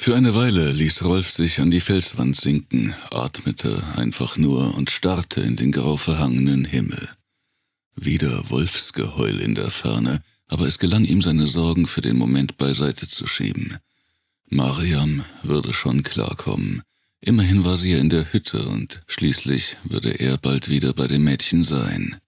Für eine Weile ließ Rolf sich an die Felswand sinken, atmete einfach nur und starrte in den grau verhangenen Himmel. Wieder Wolfsgeheul in der Ferne, aber es gelang ihm, seine Sorgen für den Moment beiseite zu schieben. Mariam würde schon klarkommen. Immerhin war sie ja in der Hütte und schließlich würde er bald wieder bei dem Mädchen sein.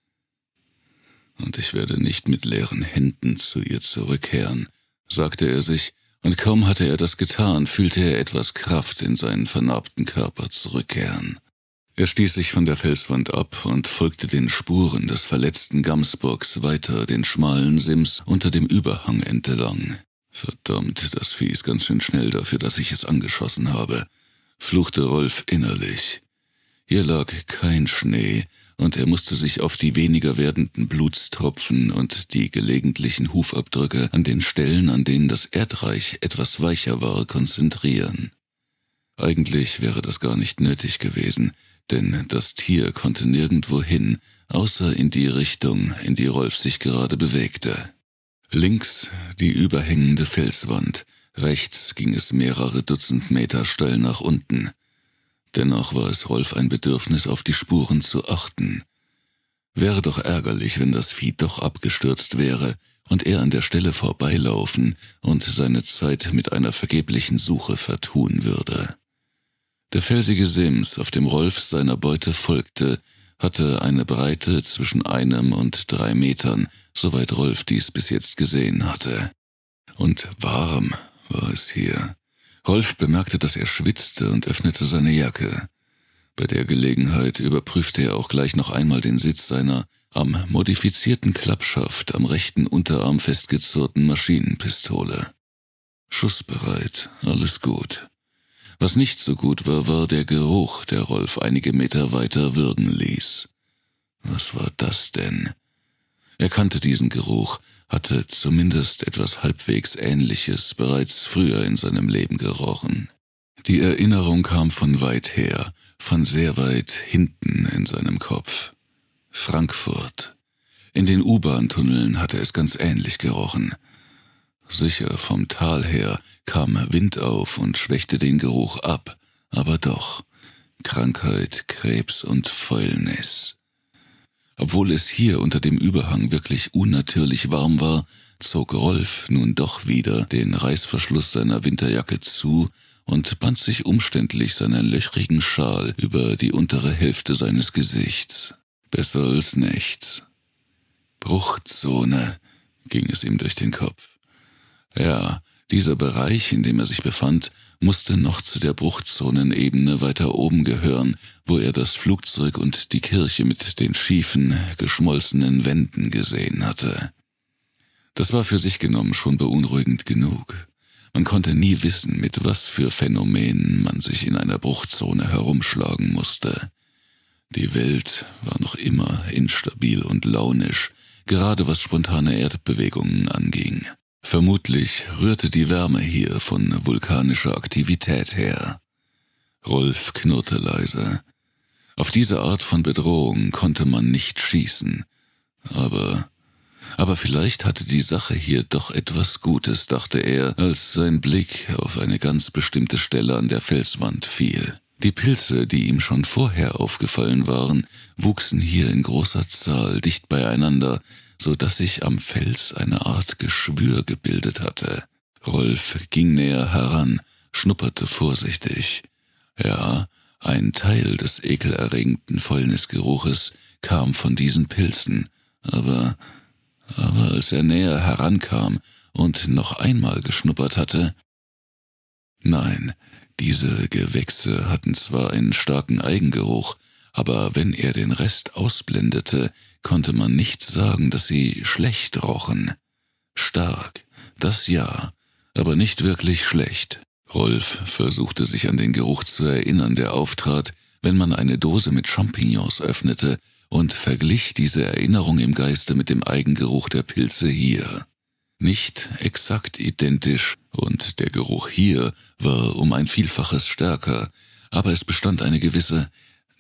Und ich werde nicht mit leeren Händen zu ihr zurückkehren, sagte er sich, und kaum hatte er das getan, fühlte er etwas Kraft in seinen vernarbten Körper zurückkehren. Er stieß sich von der Felswand ab und folgte den Spuren des verletzten Gamsbocks weiter den schmalen Sims unter dem Überhang entlang. »Verdammt, das Vieh ist ganz schön schnell dafür, dass ich es angeschossen habe«, fluchte Rolf innerlich. Hier lag kein Schnee, und er musste sich auf die weniger werdenden Blutstropfen und die gelegentlichen Hufabdrücke an den Stellen, an denen das Erdreich etwas weicher war, konzentrieren. Eigentlich wäre das gar nicht nötig gewesen, denn das Tier konnte nirgendwo hin, außer in die Richtung, in die Rolf sich gerade bewegte. Links die überhängende Felswand, rechts ging es mehrere Dutzend Meter steil nach unten. Dennoch war es Rolf ein Bedürfnis, auf die Spuren zu achten. Wäre doch ärgerlich, wenn das Vieh doch abgestürzt wäre und er an der Stelle vorbeilaufen und seine Zeit mit einer vergeblichen Suche vertun würde. Der felsige Sims, auf dem Rolf seiner Beute folgte, hatte eine Breite zwischen 1 und 3 Metern, soweit Rolf dies bis jetzt gesehen hatte. Und warm war es hier. Rolf bemerkte, dass er schwitzte und öffnete seine Jacke. Bei der Gelegenheit überprüfte er auch gleich noch einmal den Sitz seiner am modifizierten Klappschaft am rechten Unterarm festgezurrten Maschinenpistole. Schussbereit, alles gut. Was nicht so gut war, war der Geruch, der Rolf einige Meter weiter würgen ließ. Was war das denn? Er kannte diesen Geruch, hatte zumindest etwas halbwegs Ähnliches bereits früher in seinem Leben gerochen. Die Erinnerung kam von weit her, von sehr weit hinten in seinem Kopf. Frankfurt. In den U-Bahn-Tunneln hatte es ganz ähnlich gerochen. Sicher, vom Tal her kam Wind auf und schwächte den Geruch ab, aber doch Krankheit, Krebs und Fäulnis. Obwohl es hier unter dem Überhang wirklich unnatürlich warm war, zog Rolf nun doch wieder den Reißverschluss seiner Winterjacke zu und band sich umständlich seinen löchrigen Schal über die untere Hälfte seines Gesichts. Besser als nichts. Bruchzone, ging es ihm durch den Kopf. Ja, dieser Bereich, in dem er sich befand, musste noch zu der Bruchzonenebene weiter oben gehören, wo er das Flugzeug und die Kirche mit den schiefen, geschmolzenen Wänden gesehen hatte. Das war für sich genommen schon beunruhigend genug. Man konnte nie wissen, mit was für Phänomenen man sich in einer Bruchzone herumschlagen musste. Die Welt war noch immer instabil und launisch, gerade was spontane Erdbewegungen anging. Vermutlich rührte die Wärme hier von vulkanischer Aktivität her. Rolf knurrte leise. Auf diese Art von Bedrohung konnte man nicht schießen. Aber vielleicht hatte die Sache hier doch etwas Gutes, dachte er, als sein Blick auf eine ganz bestimmte Stelle an der Felswand fiel. Die Pilze, die ihm schon vorher aufgefallen waren, wuchsen hier in großer Zahl dicht beieinander, so dass sich am Fels eine Art Geschwür gebildet hatte. Rolf ging näher heran, schnupperte vorsichtig. Ja, ein Teil des ekelerregenden Fäulnisgeruches kam von diesen Pilzen, aber als er näher herankam und noch einmal geschnuppert hatte, nein, diese Gewächse hatten zwar einen starken Eigengeruch, aber wenn er den Rest ausblendete, konnte man nicht sagen, dass sie schlecht rochen. Stark, das ja, aber nicht wirklich schlecht. Rolf versuchte sich an den Geruch zu erinnern, der auftrat, wenn man eine Dose mit Champignons öffnete, und verglich diese Erinnerung im Geiste mit dem Eigengeruch der Pilze hier. Nicht exakt identisch, und der Geruch hier war um ein Vielfaches stärker, aber es bestand eine gewisse,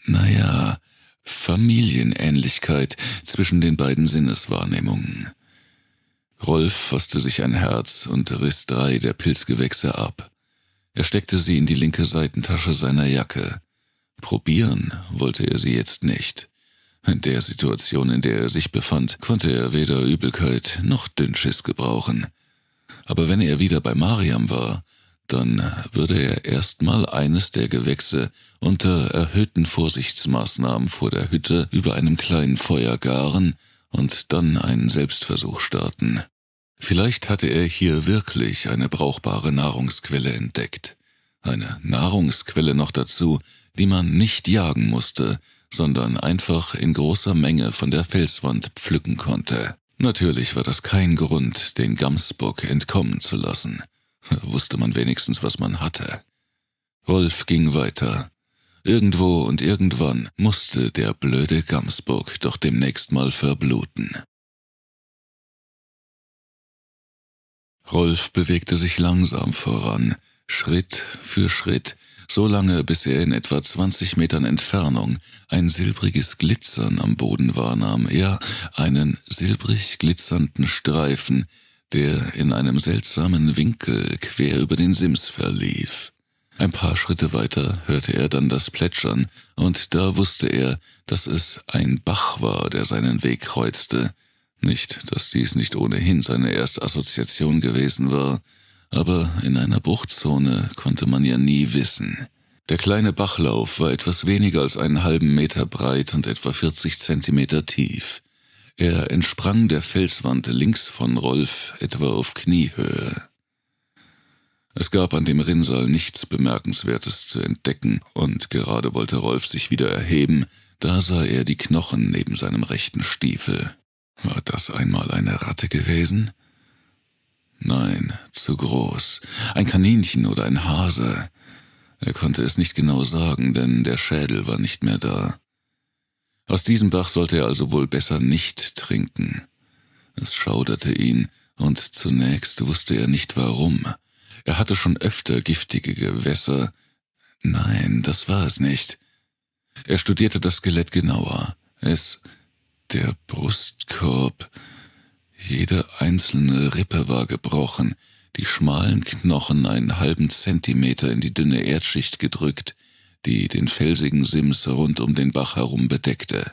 Familienähnlichkeit zwischen den beiden Sinneswahrnehmungen. Rolf fasste sich ein Herz und riss 3 der Pilzgewächse ab. Er steckte sie in die linke Seitentasche seiner Jacke. Probieren wollte er sie jetzt nicht. In der Situation, in der er sich befand, konnte er weder Übelkeit noch Dünnschiss gebrauchen. Aber wenn er wieder bei Mariam war, dann würde er erstmal eines der Gewächse unter erhöhten Vorsichtsmaßnahmen vor der Hütte über einem kleinen Feuer garen und dann einen Selbstversuch starten. Vielleicht hatte er hier wirklich eine brauchbare Nahrungsquelle entdeckt. Eine Nahrungsquelle noch dazu, die man nicht jagen musste, sondern einfach in großer Menge von der Felswand pflücken konnte. Natürlich war das kein Grund, den Gamsbock entkommen zu lassen. Wusste man wenigstens, was man hatte. Rolf ging weiter. Irgendwo und irgendwann musste der blöde Gamsbock doch demnächst mal verbluten. Rolf bewegte sich langsam voran, Schritt für Schritt, so lange, bis er in etwa 20 Metern Entfernung ein silbriges Glitzern am Boden wahrnahm, ja, einen silbrig glitzernden Streifen, der in einem seltsamen Winkel quer über den Sims verlief. Ein paar Schritte weiter hörte er dann das Plätschern, und da wusste er, dass es ein Bach war, der seinen Weg kreuzte. Nicht, dass dies nicht ohnehin seine erste Assoziation gewesen war, aber in einer Bruchzone konnte man ja nie wissen. Der kleine Bachlauf war etwas weniger als einen halben Meter breit und etwa 40 Zentimeter tief. Er entsprang der Felswand links von Rolf etwa auf Kniehöhe. Es gab an dem Rinnsal nichts Bemerkenswertes zu entdecken, und gerade wollte Rolf sich wieder erheben, da sah er die Knochen neben seinem rechten Stiefel. War das einmal eine Ratte gewesen? Nein, zu groß. Ein Kaninchen oder ein Hase. Er konnte es nicht genau sagen, denn der Schädel war nicht mehr da. Aus diesem Bach sollte er also wohl besser nicht trinken. Es schauderte ihn, und zunächst wusste er nicht warum. Er hatte schon öfter giftige Gewässer. Nein, das war es nicht. Er studierte das Skelett genauer. Der Brustkorb. Jede einzelne Rippe war gebrochen, die schmalen Knochen einen halben Zentimeter in die dünne Erdschicht gedrückt, die den felsigen Sims rund um den Bach herum bedeckte.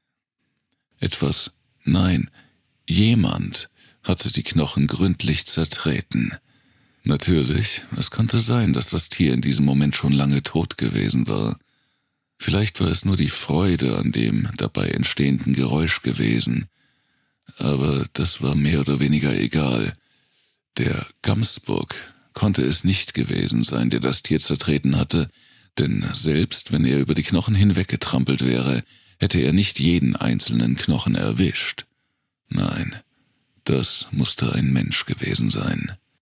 Jemand hatte die Knochen gründlich zertreten. Natürlich, es konnte sein, dass das Tier in diesem Moment schon lange tot gewesen war. Vielleicht war es nur die Freude an dem dabei entstehenden Geräusch gewesen. Aber das war mehr oder weniger egal. Der Gamsbock konnte es nicht gewesen sein, der das Tier zertreten hatte, denn selbst wenn er über die Knochen hinweggetrampelt wäre, hätte er nicht jeden einzelnen Knochen erwischt. Nein, das musste ein Mensch gewesen sein.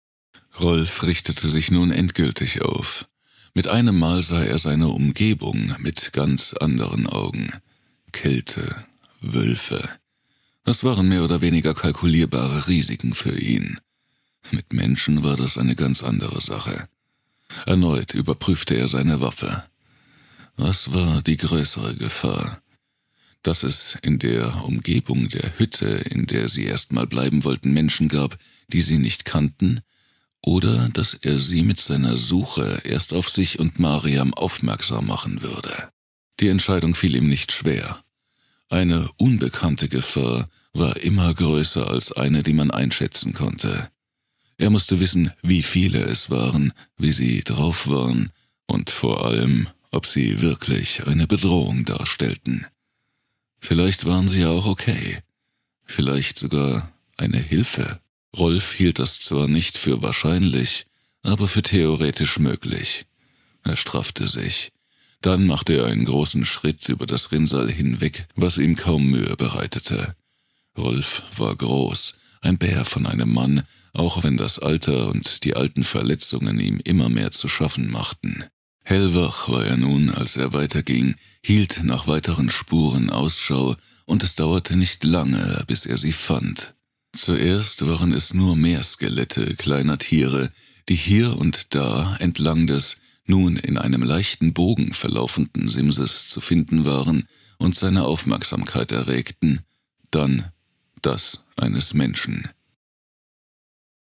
Rolf richtete sich nun endgültig auf. Mit einem Mal sah er seine Umgebung mit ganz anderen Augen. Kälte, Wölfe. Das waren mehr oder weniger kalkulierbare Risiken für ihn. Mit Menschen war das eine ganz andere Sache. Erneut überprüfte er seine Waffe. Was war die größere Gefahr? Dass es in der Umgebung der Hütte, in der sie erstmal bleiben wollten, Menschen gab, die sie nicht kannten, oder dass er sie mit seiner Suche erst auf sich und Mariam aufmerksam machen würde. Die Entscheidung fiel ihm nicht schwer. Eine unbekannte Gefahr war immer größer als eine, die man einschätzen konnte. Er musste wissen, wie viele es waren, wie sie drauf waren und vor allem, ob sie wirklich eine Bedrohung darstellten. Vielleicht waren sie ja auch okay, vielleicht sogar eine Hilfe. Rolf hielt das zwar nicht für wahrscheinlich, aber für theoretisch möglich. Er straffte sich. Dann machte er einen großen Schritt über das Rinnsal hinweg, was ihm kaum Mühe bereitete. Rolf war groß, ein Bär von einem Mann, auch wenn das Alter und die alten Verletzungen ihm immer mehr zu schaffen machten. Hellwach war er nun, als er weiterging, hielt nach weiteren Spuren Ausschau, und es dauerte nicht lange, bis er sie fand. Zuerst waren es nur mehr Skelette kleiner Tiere, die hier und da entlang des nun in einem leichten Bogen verlaufenden Simses zu finden waren und seine Aufmerksamkeit erregten, dann das eines Menschen.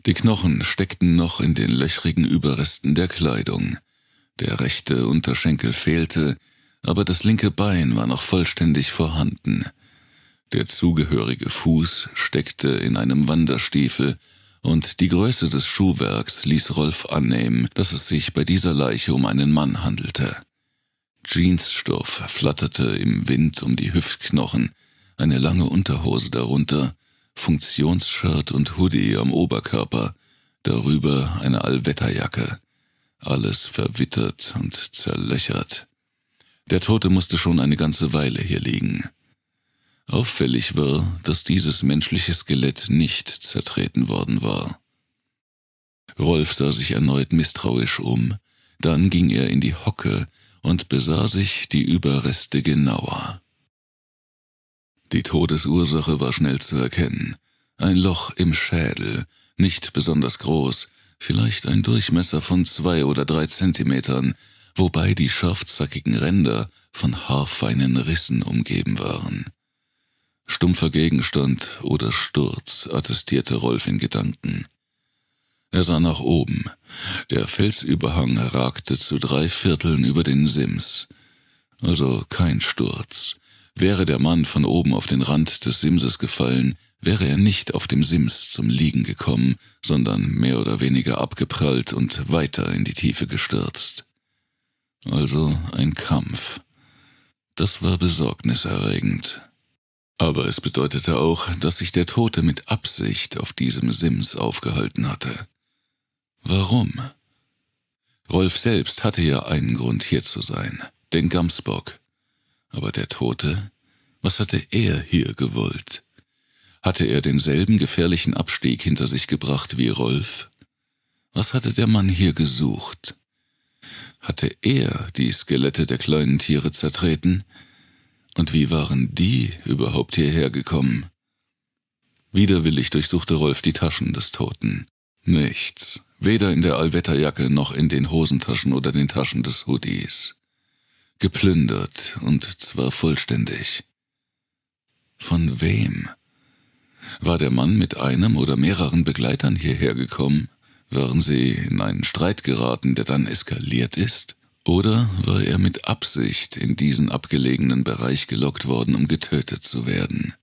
Die Knochen steckten noch in den löchrigen Überresten der Kleidung. Der rechte Unterschenkel fehlte, aber das linke Bein war noch vollständig vorhanden. Der zugehörige Fuß steckte in einem Wanderstiefel, und die Größe des Schuhwerks ließ Rolf annehmen, dass es sich bei dieser Leiche um einen Mann handelte. Jeansstoff flatterte im Wind um die Hüftknochen, eine lange Unterhose darunter, Funktionsshirt und Hoodie am Oberkörper, darüber eine Allwetterjacke. Alles verwittert und zerlöchert. Der Tote musste schon eine ganze Weile hier liegen. Auffällig war, dass dieses menschliche Skelett nicht zertreten worden war. Rolf sah sich erneut misstrauisch um, dann ging er in die Hocke und besah sich die Überreste genauer. Die Todesursache war schnell zu erkennen. Ein Loch im Schädel, nicht besonders groß, vielleicht ein Durchmesser von 2 oder 3 Zentimetern, wobei die scharfzackigen Ränder von haarfeinen Rissen umgeben waren. Stumpfer Gegenstand oder Sturz, attestierte Rolf in Gedanken. Er sah nach oben. Der Felsüberhang ragte zu 3/4 über den Sims. Also kein Sturz. Wäre der Mann von oben auf den Rand des Simses gefallen, wäre er nicht auf dem Sims zum Liegen gekommen, sondern mehr oder weniger abgeprallt und weiter in die Tiefe gestürzt. Also ein Kampf. Das war besorgniserregend. Aber es bedeutete auch, dass sich der Tote mit Absicht auf diesem Sims aufgehalten hatte. Warum? Rolf selbst hatte ja einen Grund, hier zu sein, den Gamsbock. Aber der Tote, was hatte er hier gewollt? Hatte er denselben gefährlichen Abstieg hinter sich gebracht wie Rolf? Was hatte der Mann hier gesucht? Hatte er die Skelette der kleinen Tiere zertreten? Und wie waren die überhaupt hierher gekommen? Widerwillig durchsuchte Rolf die Taschen des Toten. Nichts, weder in der Allwetterjacke noch in den Hosentaschen oder den Taschen des Hoodies. Geplündert, und zwar vollständig. Von wem? War der Mann mit einem oder mehreren Begleitern hierher gekommen? Waren sie in einen Streit geraten, der dann eskaliert ist? Oder war er mit Absicht in diesen abgelegenen Bereich gelockt worden, um getötet zu werden?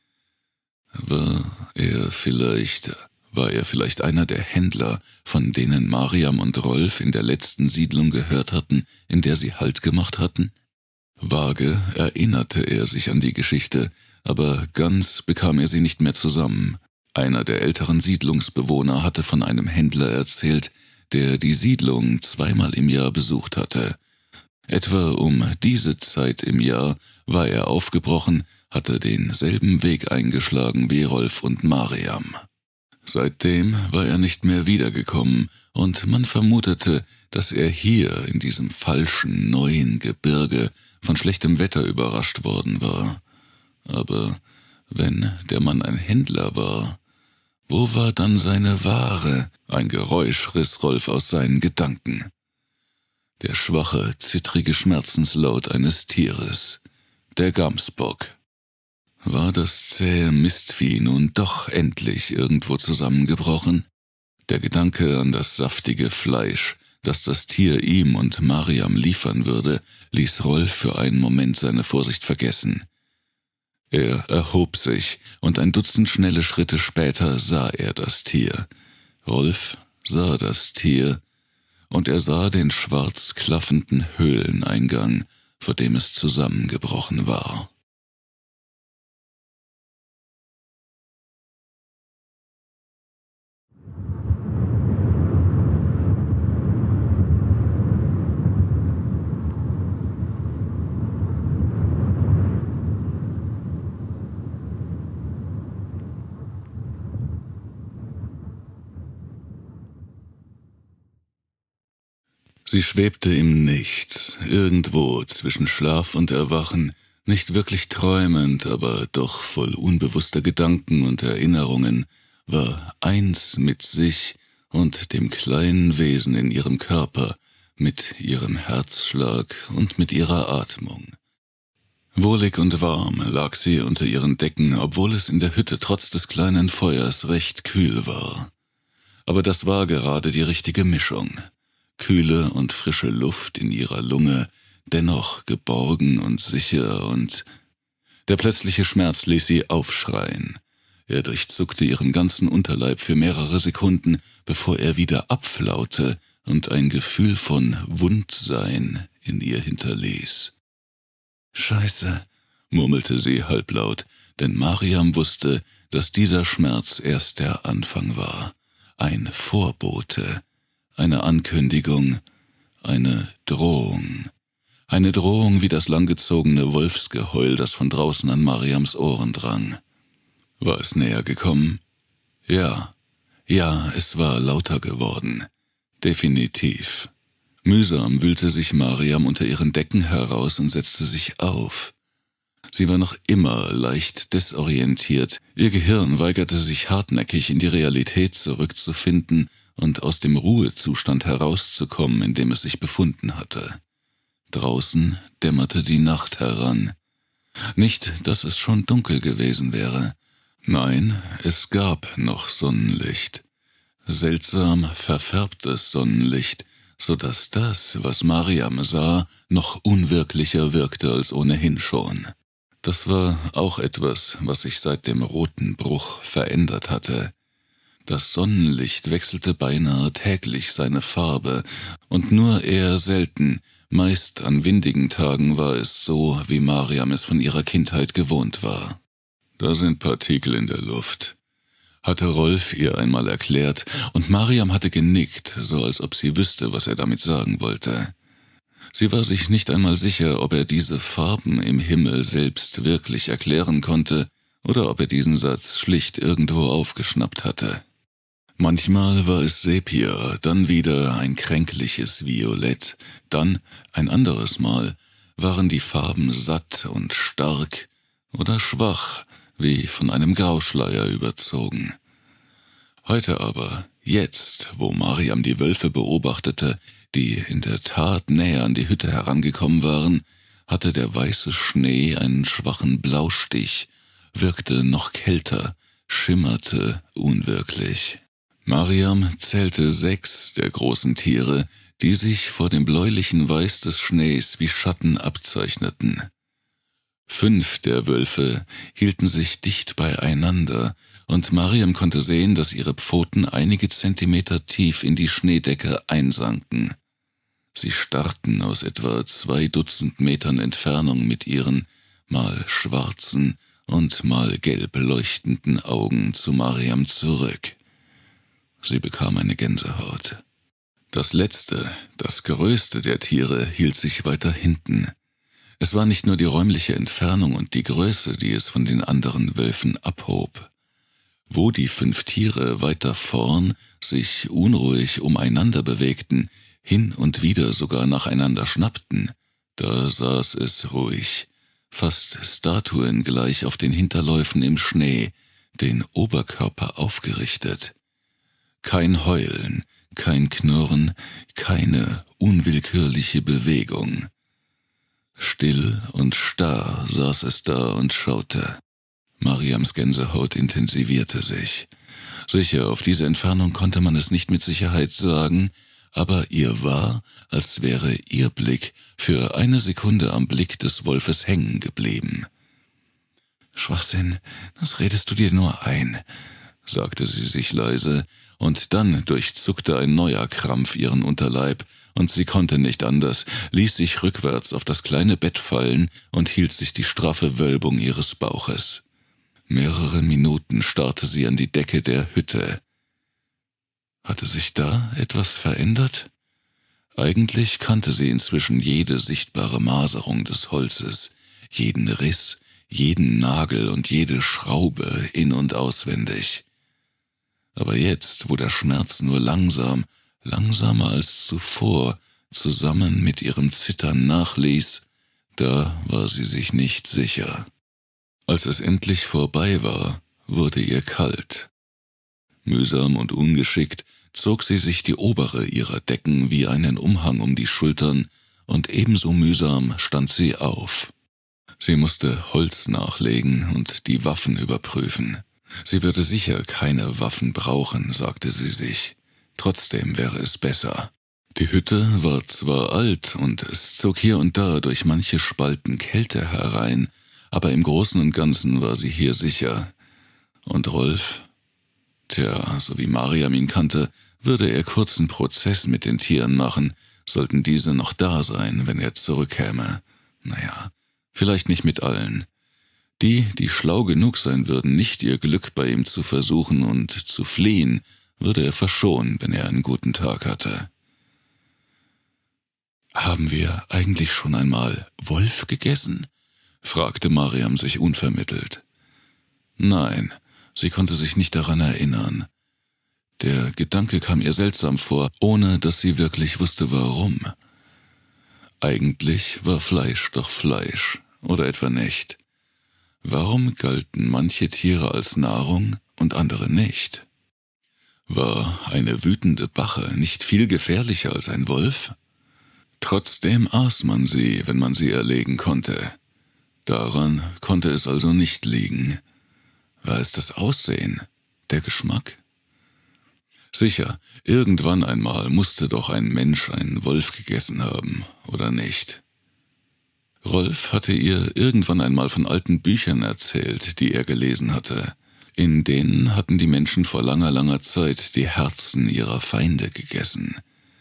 War er vielleicht einer der Händler, von denen Mariam und Rolf in der letzten Siedlung gehört hatten, in der sie Halt gemacht hatten? Vage erinnerte er sich an die Geschichte, aber ganz bekam er sie nicht mehr zusammen. Einer der älteren Siedlungsbewohner hatte von einem Händler erzählt, der die Siedlung 2-mal im Jahr besucht hatte. Etwa um diese Zeit im Jahr war er aufgebrochen, hatte denselben Weg eingeschlagen wie Rolf und Mariam. Seitdem war er nicht mehr wiedergekommen, und man vermutete, dass er hier in diesem falschen, neuen Gebirge von schlechtem Wetter überrascht worden war. Aber wenn der Mann ein Händler war, wo war dann seine Ware? Ein Geräusch riss Rolf aus seinen Gedanken. Der schwache, zittrige Schmerzenslaut eines Tieres. Der Gamsbock. War das zähe Mistvieh nun doch endlich irgendwo zusammengebrochen? Der Gedanke an das saftige Fleisch, das das Tier ihm und Mariam liefern würde, ließ Rolf für einen Moment seine Vorsicht vergessen. Er erhob sich, und ein Dutzend schnelle Schritte später sah er das Tier. Rolf sah das Tier, und er sah den schwarz klaffenden Höhleneingang, vor dem es zusammengebrochen war. Sie schwebte im Nichts, irgendwo zwischen Schlaf und Erwachen, nicht wirklich träumend, aber doch voll unbewusster Gedanken und Erinnerungen, war eins mit sich und dem kleinen Wesen in ihrem Körper, mit ihrem Herzschlag und mit ihrer Atmung. Wohlig und warm lag sie unter ihren Decken, obwohl es in der Hütte trotz des kleinen Feuers recht kühl war. Aber das war gerade die richtige Mischung. Kühle und frische Luft in ihrer Lunge, dennoch geborgen und sicher, und der plötzliche Schmerz ließ sie aufschreien. Er durchzuckte ihren ganzen Unterleib für mehrere Sekunden, bevor er wieder abflaute und ein Gefühl von Wundsein in ihr hinterließ. »Scheiße«, murmelte sie halblaut, denn Mariam wusste, dass dieser Schmerz erst der Anfang war. Ein Vorbote, eine Ankündigung, eine Drohung. Eine Drohung wie das langgezogene Wolfsgeheul, das von draußen an Mariams Ohren drang. War es näher gekommen? Ja, es war lauter geworden. Definitiv. Mühsam wühlte sich Mariam unter ihren Decken heraus und setzte sich auf. Sie war noch immer leicht desorientiert. Ihr Gehirn weigerte sich hartnäckig, in die Realität zurückzufinden und aus dem Ruhezustand herauszukommen, in dem es sich befunden hatte. Draußen dämmerte die Nacht heran. Nicht, dass es schon dunkel gewesen wäre. Nein, es gab noch Sonnenlicht. Seltsam verfärbtes Sonnenlicht, so dass das, was Mariam sah, noch unwirklicher wirkte als ohnehin schon. Das war auch etwas, was sich seit dem roten Bruch verändert hatte. Das Sonnenlicht wechselte beinahe täglich seine Farbe, und nur eher selten, meist an windigen Tagen, war es so, wie Mariam es von ihrer Kindheit gewohnt war. »Da sind Partikel in der Luft«, hatte Rolf ihr einmal erklärt, und Mariam hatte genickt, so als ob sie wüsste, was er damit sagen wollte. Sie war sich nicht einmal sicher, ob er diese Farben im Himmel selbst wirklich erklären konnte, oder ob er diesen Satz schlicht irgendwo aufgeschnappt hatte. Manchmal war es Sepia, dann wieder ein kränkliches Violett, dann, ein anderes Mal, waren die Farben satt und stark oder schwach, wie von einem Grauschleier überzogen. Heute aber, jetzt, wo Mariam die Wölfe beobachtete, die in der Tat näher an die Hütte herangekommen waren, hatte der weiße Schnee einen schwachen Blaustich, wirkte noch kälter, schimmerte unwirklich. Mariam zählte 6 der großen Tiere, die sich vor dem bläulichen Weiß des Schnees wie Schatten abzeichneten. 5 der Wölfe hielten sich dicht beieinander, und Mariam konnte sehen, dass ihre Pfoten einige Zentimeter tief in die Schneedecke einsanken. Sie starrten aus etwa 2 Dutzend Metern Entfernung mit ihren mal schwarzen und mal gelb leuchtenden Augen zu Mariam zurück. Sie bekam eine Gänsehaut. Das letzte, das größte der Tiere hielt sich weiter hinten. Es war nicht nur die räumliche Entfernung und die Größe, die es von den anderen Wölfen abhob. Wo die 5 Tiere weiter vorn sich unruhig umeinander bewegten, hin und wieder sogar nacheinander schnappten, da saß es ruhig, fast statuengleich auf den Hinterläufen im Schnee, den Oberkörper aufgerichtet. Kein Heulen, kein Knurren, keine unwillkürliche Bewegung. Still und starr saß es da und schaute. Mariams Gänsehaut intensivierte sich. Sicher, auf diese Entfernung konnte man es nicht mit Sicherheit sagen, aber ihr war, als wäre ihr Blick für eine Sekunde am Blick des Wolfes hängen geblieben. »Schwachsinn, das redest du dir nur ein«, sagte sie sich leise, und dann durchzuckte ein neuer Krampf ihren Unterleib, und sie konnte nicht anders, ließ sich rückwärts auf das kleine Bett fallen und hielt sich die straffe Wölbung ihres Bauches. Mehrere Minuten starrte sie an die Decke der Hütte. Hatte sich da etwas verändert? Eigentlich kannte sie inzwischen jede sichtbare Maserung des Holzes, jeden Riss, jeden Nagel und jede Schraube in- und auswendig. Aber jetzt, wo der Schmerz nur langsamer als zuvor, zusammen mit ihrem Zittern nachließ, da war sie sich nicht sicher. Als es endlich vorbei war, wurde ihr kalt. Mühsam und ungeschickt zog sie sich die obere ihrer Decken wie einen Umhang um die Schultern, und ebenso mühsam stand sie auf. Sie musste Holz nachlegen und die Waffen überprüfen. Sie würde sicher keine Waffen brauchen, sagte sie sich. Trotzdem wäre es besser. Die Hütte war zwar alt und es zog hier und da durch manche Spalten Kälte herein, aber im Großen und Ganzen war sie hier sicher. Und Rolf? Tja, so wie Mariam ihn kannte, würde er kurzen Prozess mit den Tieren machen, sollten diese noch da sein, wenn er zurückkäme. Naja, vielleicht nicht mit allen. Die, die schlau genug sein würden, nicht ihr Glück bei ihm zu versuchen und zu fliehen, würde er verschonen, wenn er einen guten Tag hatte. »Haben wir eigentlich schon einmal Wolf gegessen?« fragte Mariam sich unvermittelt. Nein, sie konnte sich nicht daran erinnern. Der Gedanke kam ihr seltsam vor, ohne dass sie wirklich wusste, warum. Eigentlich war Fleisch doch Fleisch, oder etwa nicht. Warum galten manche Tiere als Nahrung und andere nicht? War eine wütende Bache nicht viel gefährlicher als ein Wolf? Trotzdem aß man sie, wenn man sie erlegen konnte. Daran konnte es also nicht liegen. War es das Aussehen, der Geschmack? Sicher, irgendwann einmal musste doch ein Mensch einen Wolf gegessen haben, oder nicht? Rolf hatte ihr irgendwann einmal von alten Büchern erzählt, die er gelesen hatte. In denen hatten die Menschen vor langer, langer Zeit die Herzen ihrer Feinde gegessen.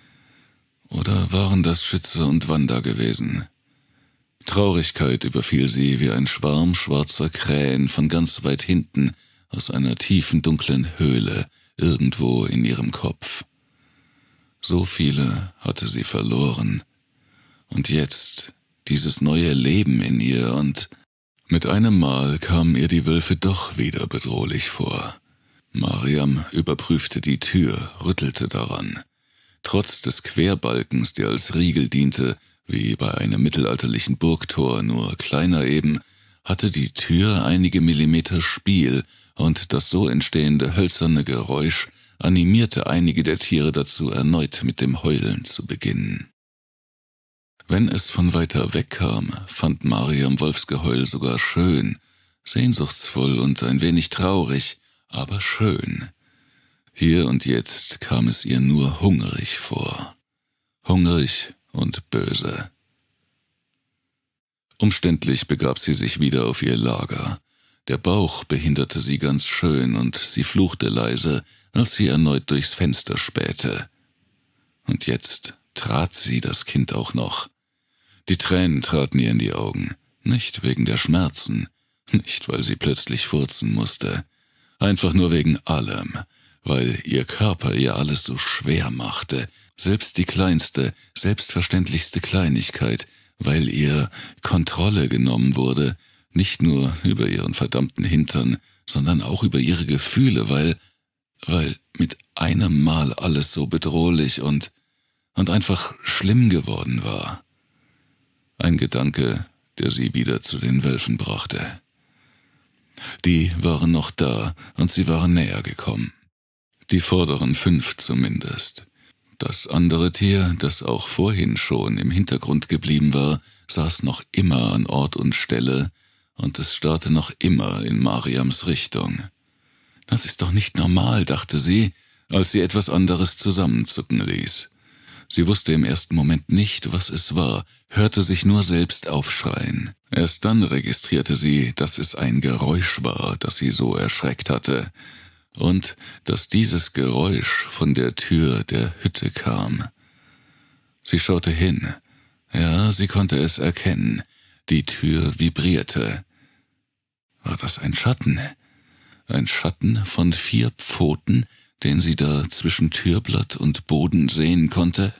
Oder waren das Schütze und Wander gewesen? Traurigkeit überfiel sie wie ein Schwarm schwarzer Krähen von ganz weit hinten aus einer tiefen, dunklen Höhle irgendwo in ihrem Kopf. So viele hatte sie verloren. Und jetzt dieses neue Leben in ihr, und mit einem Mal kamen ihr die Wölfe doch wieder bedrohlich vor. Mariam überprüfte die Tür, rüttelte daran. Trotz des Querbalkens, der als Riegel diente, wie bei einem mittelalterlichen Burgtor, nur kleiner eben, hatte die Tür einige Millimeter Spiel, und das so entstehende hölzerne Geräusch animierte einige der Tiere dazu, erneut mit dem Heulen zu beginnen. Wenn es von weiter weg kam, fand Mariam Wolfsgeheul sogar schön, sehnsuchtsvoll und ein wenig traurig, aber schön. Hier und jetzt kam es ihr nur hungrig vor. Hungrig und böse. Umständlich begab sie sich wieder auf ihr Lager. Der Bauch behinderte sie ganz schön, und sie fluchte leise, als sie erneut durchs Fenster spähte. Und jetzt trat sie das Kind auch noch. Die Tränen traten ihr in die Augen, nicht wegen der Schmerzen, nicht weil sie plötzlich furzen musste, einfach nur wegen allem, weil ihr Körper ihr alles so schwer machte, selbst die kleinste, selbstverständlichste Kleinigkeit, weil ihr Kontrolle genommen wurde, nicht nur über ihren verdammten Hintern, sondern auch über ihre Gefühle, weil mit einem Mal alles so bedrohlich und einfach schlimm geworden war. Ein Gedanke, der sie wieder zu den Wölfen brachte. Die waren noch da, und sie waren näher gekommen. Die vorderen 5 zumindest. Das andere Tier, das auch vorhin schon im Hintergrund geblieben war, saß noch immer an Ort und Stelle, und es starrte noch immer in Mariams Richtung. Das ist doch nicht normal, dachte sie, als sie etwas anderes zusammenzucken ließ. Sie wusste im ersten Moment nicht, was es war, hörte sich nur selbst aufschreien. Erst dann registrierte sie, dass es ein Geräusch war, das sie so erschreckt hatte, und dass dieses Geräusch von der Tür der Hütte kam. Sie schaute hin. Ja, sie konnte es erkennen. Die Tür vibrierte. War das ein Schatten? Ein Schatten von 4 Pfoten, den sie da zwischen Türblatt und Boden sehen konnte?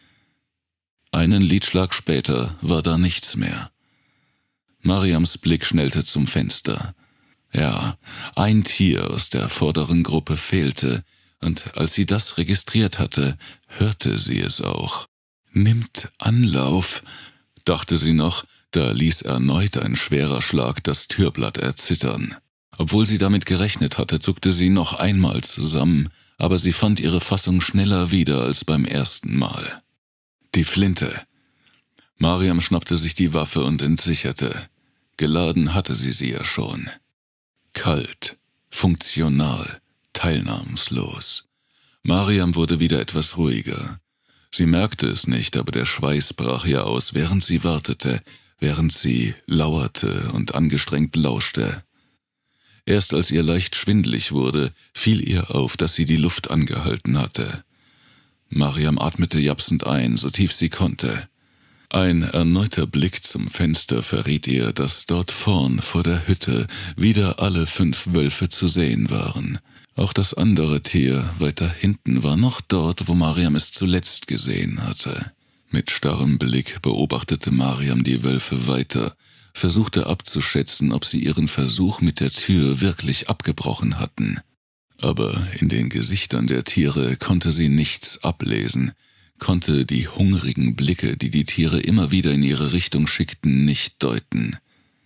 Einen Lidschlag später war da nichts mehr. Mariams Blick schnellte zum Fenster. Ja, ein Tier aus der vorderen Gruppe fehlte, und als sie das registriert hatte, hörte sie es auch. »Nimmt Anlauf«, dachte sie noch, da ließ erneut ein schwerer Schlag das Türblatt erzittern. Obwohl sie damit gerechnet hatte, zuckte sie noch einmal zusammen, aber sie fand ihre Fassung schneller wieder als beim ersten Mal. Die Flinte. Mariam schnappte sich die Waffe und entsicherte. Geladen hatte sie ja schon. Kalt, funktional, teilnahmslos. Mariam wurde wieder etwas ruhiger. Sie merkte es nicht, aber der Schweiß brach ihr aus, während sie wartete, während sie lauerte und angestrengt lauschte. Erst als ihr leicht schwindelig wurde, fiel ihr auf, dass sie die Luft angehalten hatte. Mariam atmete japsend ein, so tief sie konnte. Ein erneuter Blick zum Fenster verriet ihr, dass dort vorn vor der Hütte wieder alle 5 Wölfe zu sehen waren. Auch das andere Tier weiter hinten war noch dort, wo Mariam es zuletzt gesehen hatte. Mit starrem Blick beobachtete Mariam die Wölfe weiter, versuchte abzuschätzen, ob sie ihren Versuch mit der Tür wirklich abgebrochen hatten. Aber in den Gesichtern der Tiere konnte sie nichts ablesen, konnte die hungrigen Blicke, die die Tiere immer wieder in ihre Richtung schickten, nicht deuten.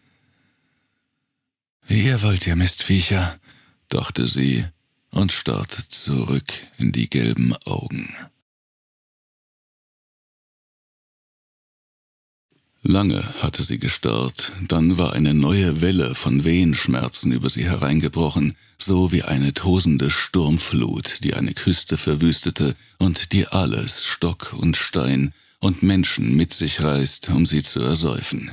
»Hier wollt ihr, Mistviecher«, dachte sie und starrte zurück in die gelben Augen. Lange hatte sie gestarrt, dann war eine neue Welle von Wehenschmerzen über sie hereingebrochen, so wie eine tosende Sturmflut, die eine Küste verwüstete und die alles, Stock und Stein und Menschen mit sich reißt, um sie zu ersäufen.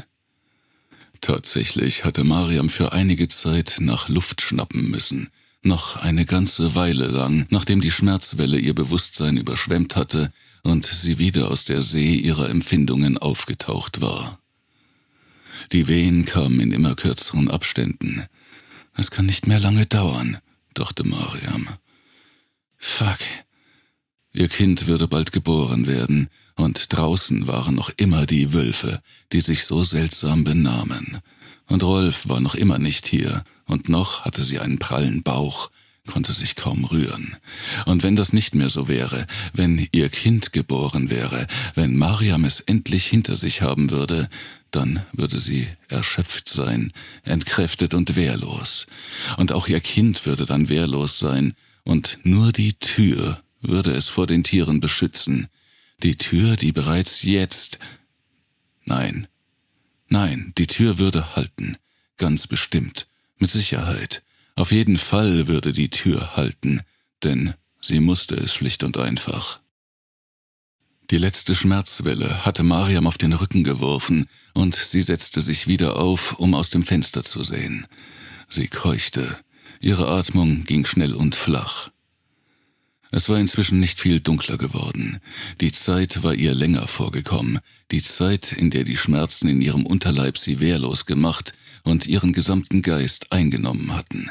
Tatsächlich hatte Mariam für einige Zeit nach Luft schnappen müssen, noch eine ganze Weile lang, nachdem die Schmerzwelle ihr Bewusstsein überschwemmt hatte und sie wieder aus der See ihrer Empfindungen aufgetaucht war. Die Wehen kamen in immer kürzeren Abständen. »Es kann nicht mehr lange dauern«, dachte Mariam. »Fuck. Ihr Kind würde bald geboren werden, und draußen waren noch immer die Wölfe, die sich so seltsam benahmen. Und Rolf war noch immer nicht hier, und noch hatte sie einen prallen Bauch, konnte sich kaum rühren. Und wenn das nicht mehr so wäre, wenn ihr Kind geboren wäre, wenn Mariam es endlich hinter sich haben würde, dann würde sie erschöpft sein, entkräftet und wehrlos. Und auch ihr Kind würde dann wehrlos sein, und nur die Tür würde es vor den Tieren beschützen. Die Tür, die bereits jetzt... Nein, die Tür würde halten, ganz bestimmt, mit Sicherheit. Auf jeden Fall würde die Tür halten, denn sie musste es schlicht und einfach. Die letzte Schmerzwelle hatte Mariam auf den Rücken geworfen, und sie setzte sich wieder auf, um aus dem Fenster zu sehen. Sie keuchte, ihre Atmung ging schnell und flach. Es war inzwischen nicht viel dunkler geworden. Die Zeit war ihr länger vorgekommen, die Zeit, in der die Schmerzen in ihrem Unterleib sie wehrlos gemacht und ihren gesamten Geist eingenommen hatten.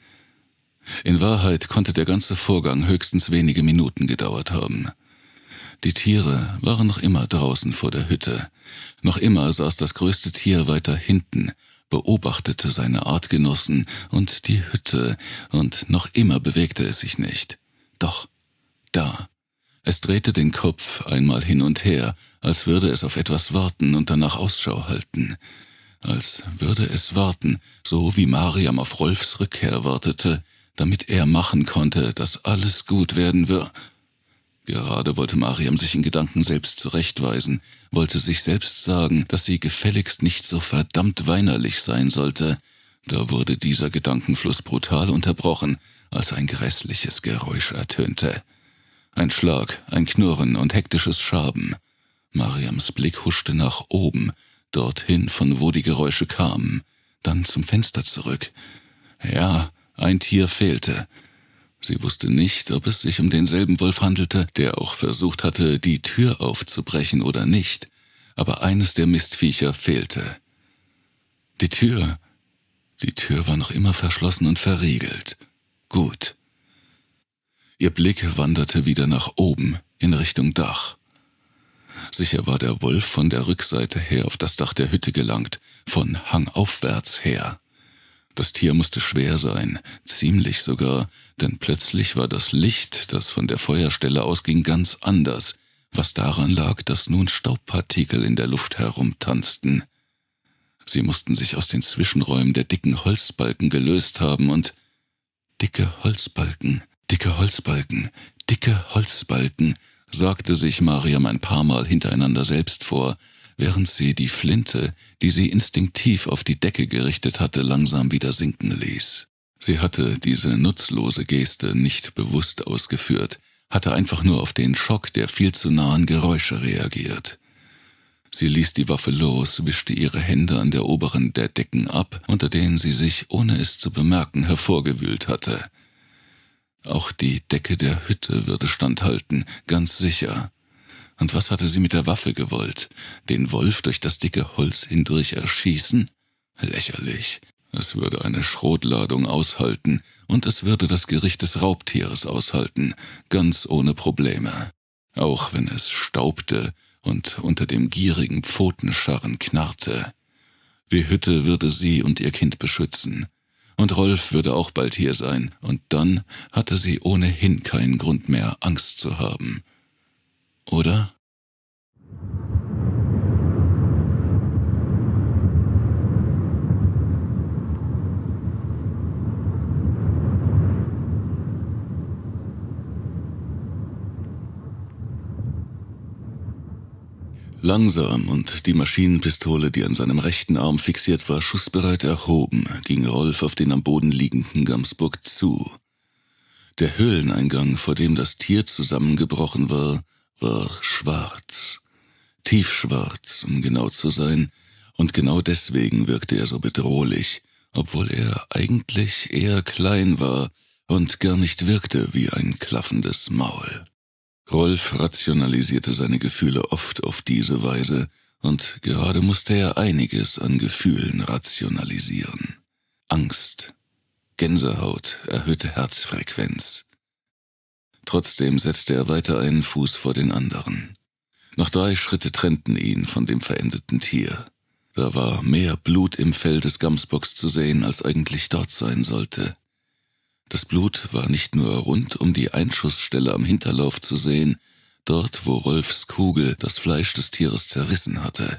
In Wahrheit konnte der ganze Vorgang höchstens wenige Minuten gedauert haben. Die Tiere waren noch immer draußen vor der Hütte. Noch immer saß das größte Tier weiter hinten, beobachtete seine Artgenossen und die Hütte, und noch immer bewegte es sich nicht. Doch, da. Es drehte den Kopf einmal hin und her, als würde es auf etwas warten und danach Ausschau halten. Als würde es warten, so wie Mariam auf Rolfs Rückkehr wartete, damit er machen konnte, dass alles gut werden würde. Gerade wollte Mariam sich in Gedanken selbst zurechtweisen, wollte sich selbst sagen, dass sie gefälligst nicht so verdammt weinerlich sein sollte. Da wurde dieser Gedankenfluss brutal unterbrochen, als ein grässliches Geräusch ertönte. Ein Schlag, ein Knurren und hektisches Schaben. Mariams Blick huschte nach oben, dorthin, von wo die Geräusche kamen, dann zum Fenster zurück. Ja, ein Tier fehlte. Sie wusste nicht, ob es sich um denselben Wolf handelte, der auch versucht hatte, die Tür aufzubrechen oder nicht, aber eines der Mistviecher fehlte. Die Tür war noch immer verschlossen und verriegelt. Gut. Ihr Blick wanderte wieder nach oben, in Richtung Dach. Sicher war der Wolf von der Rückseite her auf das Dach der Hütte gelangt, von hangaufwärts her. Das Tier musste schwer sein, ziemlich sogar, denn plötzlich war das Licht, das von der Feuerstelle ausging, ganz anders, was daran lag, dass nun Staubpartikel in der Luft herumtanzten. Sie mussten sich aus den Zwischenräumen der dicken Holzbalken gelöst haben und... Dicke Holzbalken, sagte sich Mariam ein paar Mal hintereinander selbst vor, während sie die Flinte, die sie instinktiv auf die Decke gerichtet hatte, langsam wieder sinken ließ. Sie hatte diese nutzlose Geste nicht bewusst ausgeführt, hatte einfach nur auf den Schock der viel zu nahen Geräusche reagiert. Sie ließ die Waffe los, wischte ihre Hände an der oberen der Decken ab, unter denen sie sich, ohne es zu bemerken, hervorgewühlt hatte. Auch die Decke der Hütte würde standhalten, ganz sicher. Und was hatte sie mit der Waffe gewollt? Den Wolf durch das dicke Holz hindurch erschießen? Lächerlich. Es würde eine Schrotladung aushalten, und es würde das Gericht des Raubtieres aushalten, ganz ohne Probleme. Auch wenn es staubte und unter dem gierigen Pfotenscharren knarrte. Die Hütte würde sie und ihr Kind beschützen. Und Rolf würde auch bald hier sein, und dann hatte sie ohnehin keinen Grund mehr, Angst zu haben. Oder? Langsam und die Maschinenpistole, die an seinem rechten Arm fixiert war, schussbereit erhoben, ging Rolf auf den am Boden liegenden Gamsbock zu. Der Höhleneingang, vor dem das Tier zusammengebrochen war, war schwarz. Tiefschwarz, um genau zu sein, und genau deswegen wirkte er so bedrohlich, obwohl er eigentlich eher klein war und gar nicht wirkte wie ein klaffendes Maul. Rolf rationalisierte seine Gefühle oft auf diese Weise, und gerade musste er einiges an Gefühlen rationalisieren. Angst, Gänsehaut, erhöhte Herzfrequenz. Trotzdem setzte er weiter einen Fuß vor den anderen. Noch 3 Schritte trennten ihn von dem verendeten Tier. Da war mehr Blut im Fell des Gamsbocks zu sehen, als eigentlich dort sein sollte. Das Blut war nicht nur rund um die Einschussstelle am Hinterlauf zu sehen, dort, wo Rolfs Kugel das Fleisch des Tieres zerrissen hatte.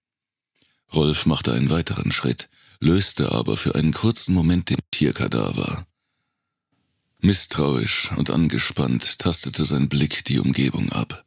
Rolf machte einen weiteren Schritt, löste aber für einen kurzen Moment den Tierkadaver. Misstrauisch und angespannt tastete sein Blick die Umgebung ab.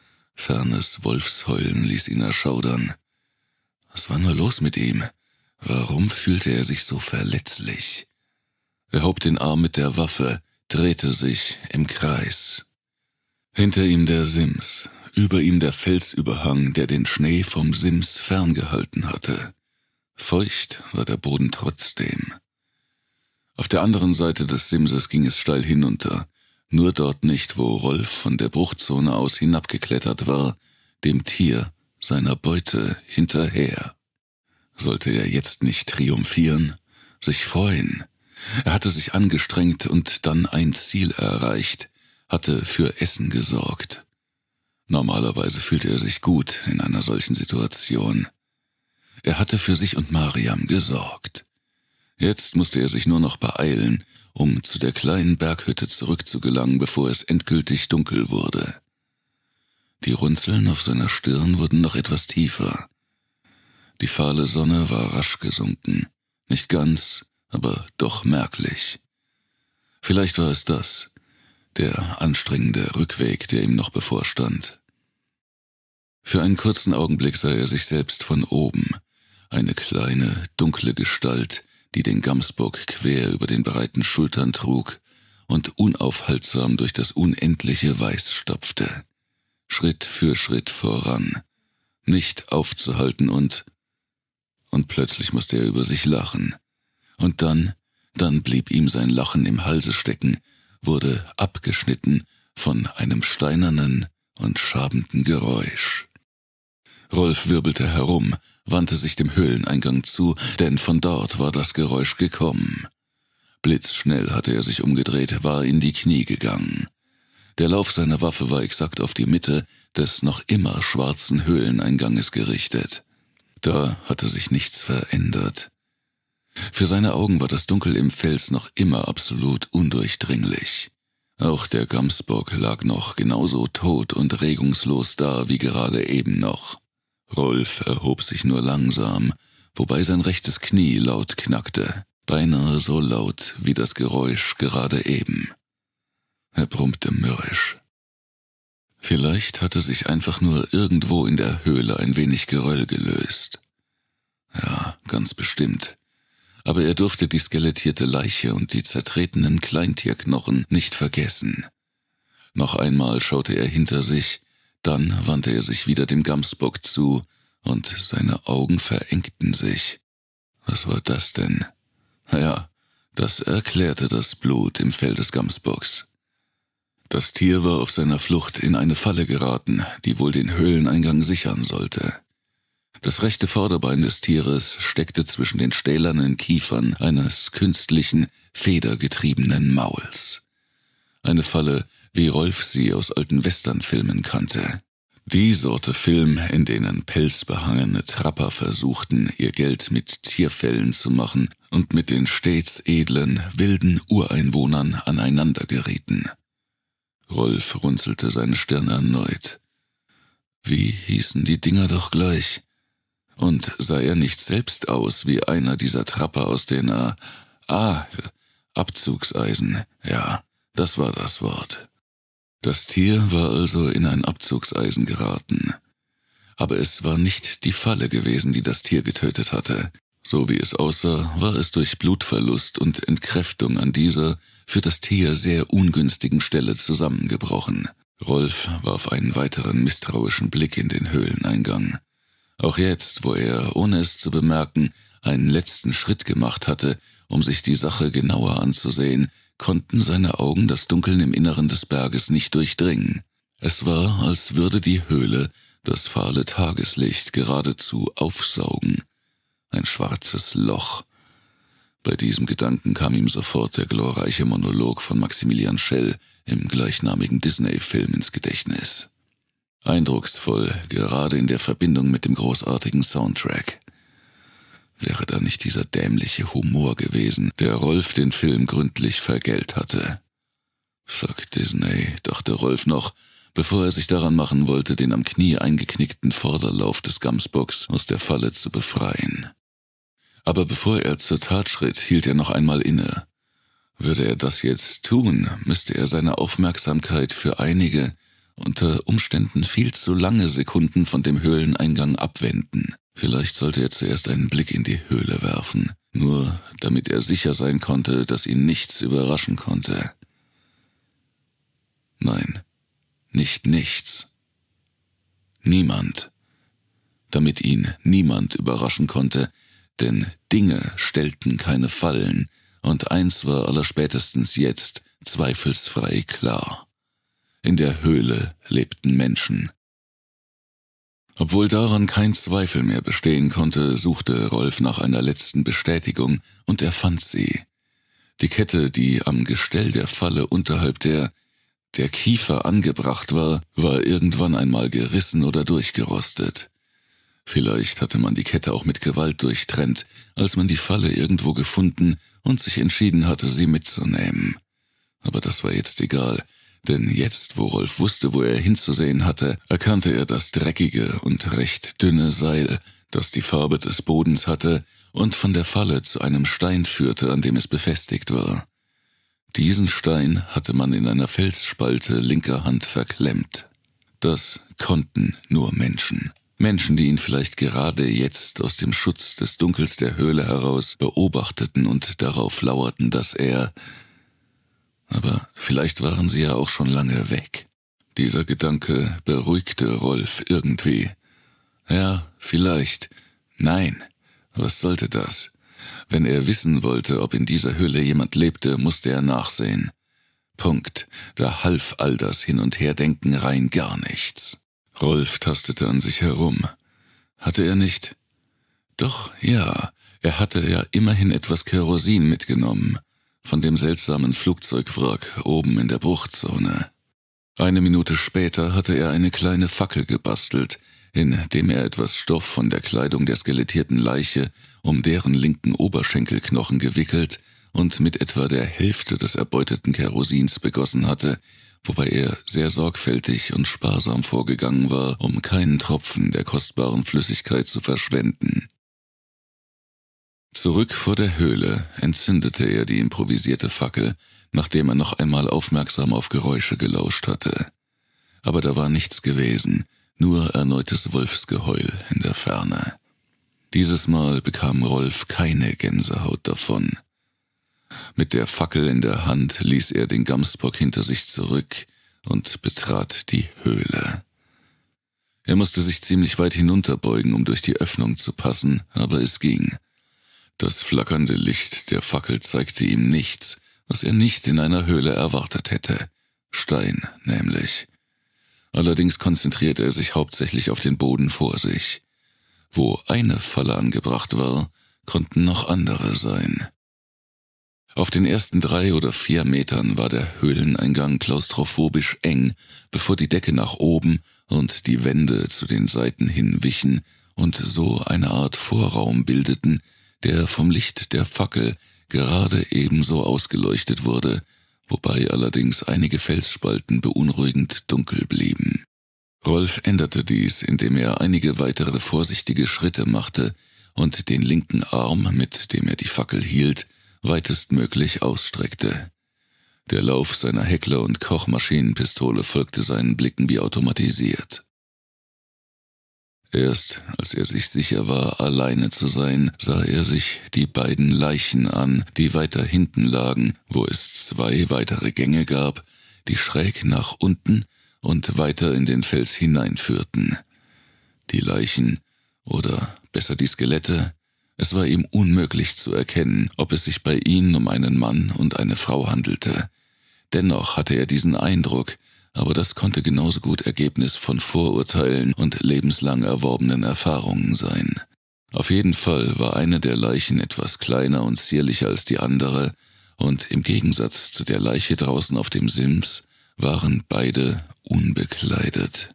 Fernes Wolfsheulen ließ ihn erschaudern. Was war nur los mit ihm? Warum fühlte er sich so verletzlich? Er hob den Arm mit der Waffe, drehte sich im Kreis. Hinter ihm der Sims, über ihm der Felsüberhang, der den Schnee vom Sims ferngehalten hatte. Feucht war der Boden trotzdem. Auf der anderen Seite des Simses ging es steil hinunter, nur dort nicht, wo Rolf von der Bruchzone aus hinabgeklettert war, dem Tier, seiner Beute, hinterher. Sollte er jetzt nicht triumphieren, sich freuen? Er hatte sich angestrengt und dann ein Ziel erreicht, hatte für Essen gesorgt. Normalerweise fühlte er sich gut in einer solchen Situation. Er hatte für sich und Mariam gesorgt. Jetzt musste er sich nur noch beeilen, um zu der kleinen Berghütte zurückzugelangen, bevor es endgültig dunkel wurde. Die Runzeln auf seiner Stirn wurden noch etwas tiefer. Die fahle Sonne war rasch gesunken, nicht ganz, aber doch merklich. Vielleicht war es das, der anstrengende Rückweg, der ihm noch bevorstand. Für einen kurzen Augenblick sah er sich selbst von oben, eine kleine, dunkle Gestalt, die den Gamsbock quer über den breiten Schultern trug und unaufhaltsam durch das unendliche Weiß stapfte, Schritt für Schritt voran, nicht aufzuhalten und plötzlich musste er über sich lachen. Und dann blieb ihm sein Lachen im Halse stecken, wurde abgeschnitten von einem steinernen und schabenden Geräusch. Rolf wirbelte herum, wandte sich dem Höhleneingang zu, denn von dort war das Geräusch gekommen. Blitzschnell hatte er sich umgedreht, war in die Knie gegangen. Der Lauf seiner Waffe war exakt auf die Mitte des noch immer schwarzen Höhleneinganges gerichtet. Da hatte sich nichts verändert. Für seine Augen war das Dunkel im Fels noch immer absolut undurchdringlich. Auch der Gamsbock lag noch genauso tot und regungslos da wie gerade eben noch. Rolf erhob sich nur langsam, wobei sein rechtes Knie laut knackte, beinahe so laut wie das Geräusch gerade eben. Er brummte mürrisch. Vielleicht hatte sich einfach nur irgendwo in der Höhle ein wenig Geröll gelöst. Ja, ganz bestimmt. aber er durfte die skelettierte Leiche und die zertretenen Kleintierknochen nicht vergessen. Noch einmal schaute er hinter sich, dann wandte er sich wieder dem Gamsbock zu, und seine Augen verengten sich. Was war das denn? Ja, das erklärte das Blut im Fell des Gamsbocks. Das Tier war auf seiner Flucht in eine Falle geraten, die wohl den Höhleneingang sichern sollte. Das rechte Vorderbein des Tieres steckte zwischen den stählernen Kiefern eines künstlichen, federgetriebenen Mauls. Eine Falle, wie Rolf sie aus alten Westernfilmen kannte. Die Sorte Film, in denen pelzbehangene Trapper versuchten, ihr Geld mit Tierfellen zu machen und mit den stets edlen, wilden Ureinwohnern aneinander gerieten. Rolf runzelte seine Stirn erneut. Wie hießen die Dinger doch gleich? Und sah er nicht selbst aus wie einer dieser Trapper aus den Abzugseisen, ja, das war das Wort. Das Tier war also in ein Abzugseisen geraten. Aber es war nicht die Falle gewesen, die das Tier getötet hatte. So wie es aussah, war es durch Blutverlust und Entkräftung an dieser für das Tier sehr ungünstigen Stelle zusammengebrochen. Rolf warf einen weiteren misstrauischen Blick in den Höhleneingang. Auch jetzt, wo er, ohne es zu bemerken, einen letzten Schritt gemacht hatte, um sich die Sache genauer anzusehen, konnten seine Augen das Dunkeln im Inneren des Berges nicht durchdringen. Es war, als würde die Höhle das fahle Tageslicht geradezu aufsaugen. Ein schwarzes Loch. Bei diesem Gedanken kam ihm sofort der glorreiche Monolog von Maximilian Schell im gleichnamigen Disney-Film ins Gedächtnis. Eindrucksvoll, gerade in der Verbindung mit dem großartigen Soundtrack. Wäre da nicht dieser dämliche Humor gewesen, der Rolf den Film gründlich vergällt hatte. Fuck Disney, dachte Rolf noch, bevor er sich daran machen wollte, den am Knie eingeknickten Vorderlauf des Gamsbocks aus der Falle zu befreien. Aber bevor er zur Tat schritt, hielt er noch einmal inne. Würde er das jetzt tun, müsste er seine Aufmerksamkeit für einige, unter Umständen viel zu lange Sekunden von dem Höhleneingang abwenden. Vielleicht sollte er zuerst einen Blick in die Höhle werfen, nur damit er sicher sein konnte, dass ihn nichts überraschen konnte. Nein, nicht nichts. Niemand. Damit ihn niemand überraschen konnte, denn Dinge stellten keine Fallen, und eins war allerspätestens jetzt zweifelsfrei klar. In der Höhle lebten Menschen. Obwohl daran kein Zweifel mehr bestehen konnte, suchte Rolf nach einer letzten Bestätigung, und er fand sie. Die Kette, die am Gestell der Falle unterhalb der Kiefer angebracht war, war irgendwann einmal gerissen oder durchgerostet. Vielleicht hatte man die Kette auch mit Gewalt durchtrennt, als man die Falle irgendwo gefunden und sich entschieden hatte, sie mitzunehmen. Aber das war jetzt egal. Denn jetzt, wo Rolf wusste, wo er hinzusehen hatte, erkannte er das dreckige und recht dünne Seil, das die Farbe des Bodens hatte und von der Falle zu einem Stein führte, an dem es befestigt war. Diesen Stein hatte man in einer Felsspalte linker Hand verklemmt. Das konnten nur Menschen. Menschen, die ihn vielleicht gerade jetzt aus dem Schutz des Dunkels der Höhle heraus beobachteten und darauf lauerten, dass er... Aber vielleicht waren sie ja auch schon lange weg. Dieser Gedanke beruhigte Rolf irgendwie. Ja, vielleicht. Nein, was sollte das? Wenn er wissen wollte, ob in dieser Höhle jemand lebte, musste er nachsehen. Punkt. Da half all das Hin- und Herdenken rein gar nichts. Rolf tastete an sich herum. Hatte er nicht? Doch, ja, er hatte ja immerhin etwas Kerosin mitgenommen. Von dem seltsamen Flugzeugwrack oben in der Bruchzone. Eine Minute später hatte er eine kleine Fackel gebastelt, indem er etwas Stoff von der Kleidung der skelettierten Leiche um deren linken Oberschenkelknochen gewickelt und mit etwa der Hälfte des erbeuteten Kerosins begossen hatte, wobei er sehr sorgfältig und sparsam vorgegangen war, um keinen Tropfen der kostbaren Flüssigkeit zu verschwenden. Zurück vor der Höhle entzündete er die improvisierte Fackel, nachdem er noch einmal aufmerksam auf Geräusche gelauscht hatte. Aber da war nichts gewesen, nur erneutes Wolfsgeheul in der Ferne. Dieses Mal bekam Rolf keine Gänsehaut davon. Mit der Fackel in der Hand ließ er den Gamsbock hinter sich zurück und betrat die Höhle. Er musste sich ziemlich weit hinunterbeugen, um durch die Öffnung zu passen, aber es ging. Das flackernde Licht der Fackel zeigte ihm nichts, was er nicht in einer Höhle erwartet hätte. Stein, nämlich. Allerdings konzentrierte er sich hauptsächlich auf den Boden vor sich. Wo eine Falle angebracht war, konnten noch andere sein. Auf den ersten 3 oder 4 Metern war der Höhleneingang klaustrophobisch eng, bevor die Decke nach oben und die Wände zu den Seiten hin wichen und so eine Art Vorraum bildeten, der vom Licht der Fackel gerade ebenso ausgeleuchtet wurde, wobei allerdings einige Felsspalten beunruhigend dunkel blieben. Rolf änderte dies, indem er einige weitere vorsichtige Schritte machte und den linken Arm, mit dem er die Fackel hielt, weitestmöglich ausstreckte. Der Lauf seiner Heckler- und Kochmaschinenpistole folgte seinen Blicken wie automatisiert. Erst als er sich sicher war, alleine zu sein, sah er sich die beiden Leichen an, die weiter hinten lagen, wo es 2 weitere Gänge gab, die schräg nach unten und weiter in den Fels hineinführten. Die Leichen, oder besser die Skelette, es war ihm unmöglich zu erkennen, ob es sich bei ihnen um einen Mann und eine Frau handelte. Dennoch hatte er diesen Eindruck, aber das konnte genauso gut Ergebnis von Vorurteilen und lebenslang erworbenen Erfahrungen sein. Auf jeden Fall war eine der Leichen etwas kleiner und zierlicher als die andere, und im Gegensatz zu der Leiche draußen auf dem Sims waren beide unbekleidet.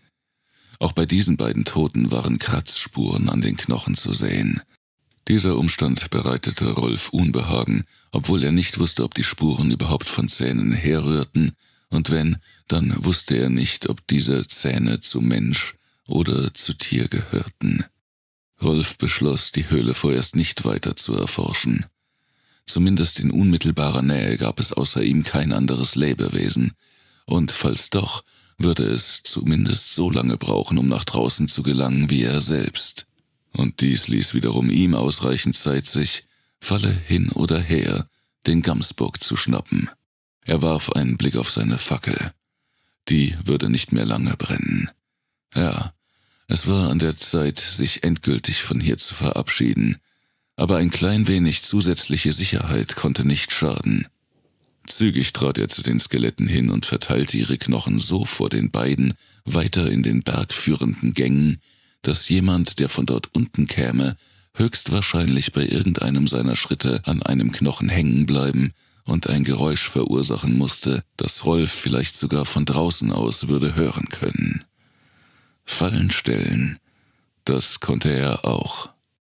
Auch bei diesen beiden Toten waren Kratzspuren an den Knochen zu sehen. Dieser Umstand bereitete Rolf Unbehagen, obwohl er nicht wusste, ob die Spuren überhaupt von Zähnen herrührten, und wenn, dann wusste er nicht, ob diese Zähne zu Mensch oder zu Tier gehörten. Rolf beschloss, die Höhle vorerst nicht weiter zu erforschen. Zumindest in unmittelbarer Nähe gab es außer ihm kein anderes Lebewesen, und falls doch, würde es zumindest so lange brauchen, um nach draußen zu gelangen wie er selbst. Und dies ließ wiederum ihm ausreichend Zeit, sich, Falle hin oder her, den Gamsbock zu schnappen. Er warf einen Blick auf seine Fackel. Die würde nicht mehr lange brennen. Ja, es war an der Zeit, sich endgültig von hier zu verabschieden, aber ein klein wenig zusätzliche Sicherheit konnte nicht schaden. Zügig trat er zu den Skeletten hin und verteilte ihre Knochen so vor den beiden weiter in den Berg führenden Gängen, dass jemand, der von dort unten käme, höchstwahrscheinlich bei irgendeinem seiner Schritte an einem Knochen hängen bleiben und ein Geräusch verursachen musste, das Rolf vielleicht sogar von draußen aus würde hören können. Fallen stellen, das konnte er auch.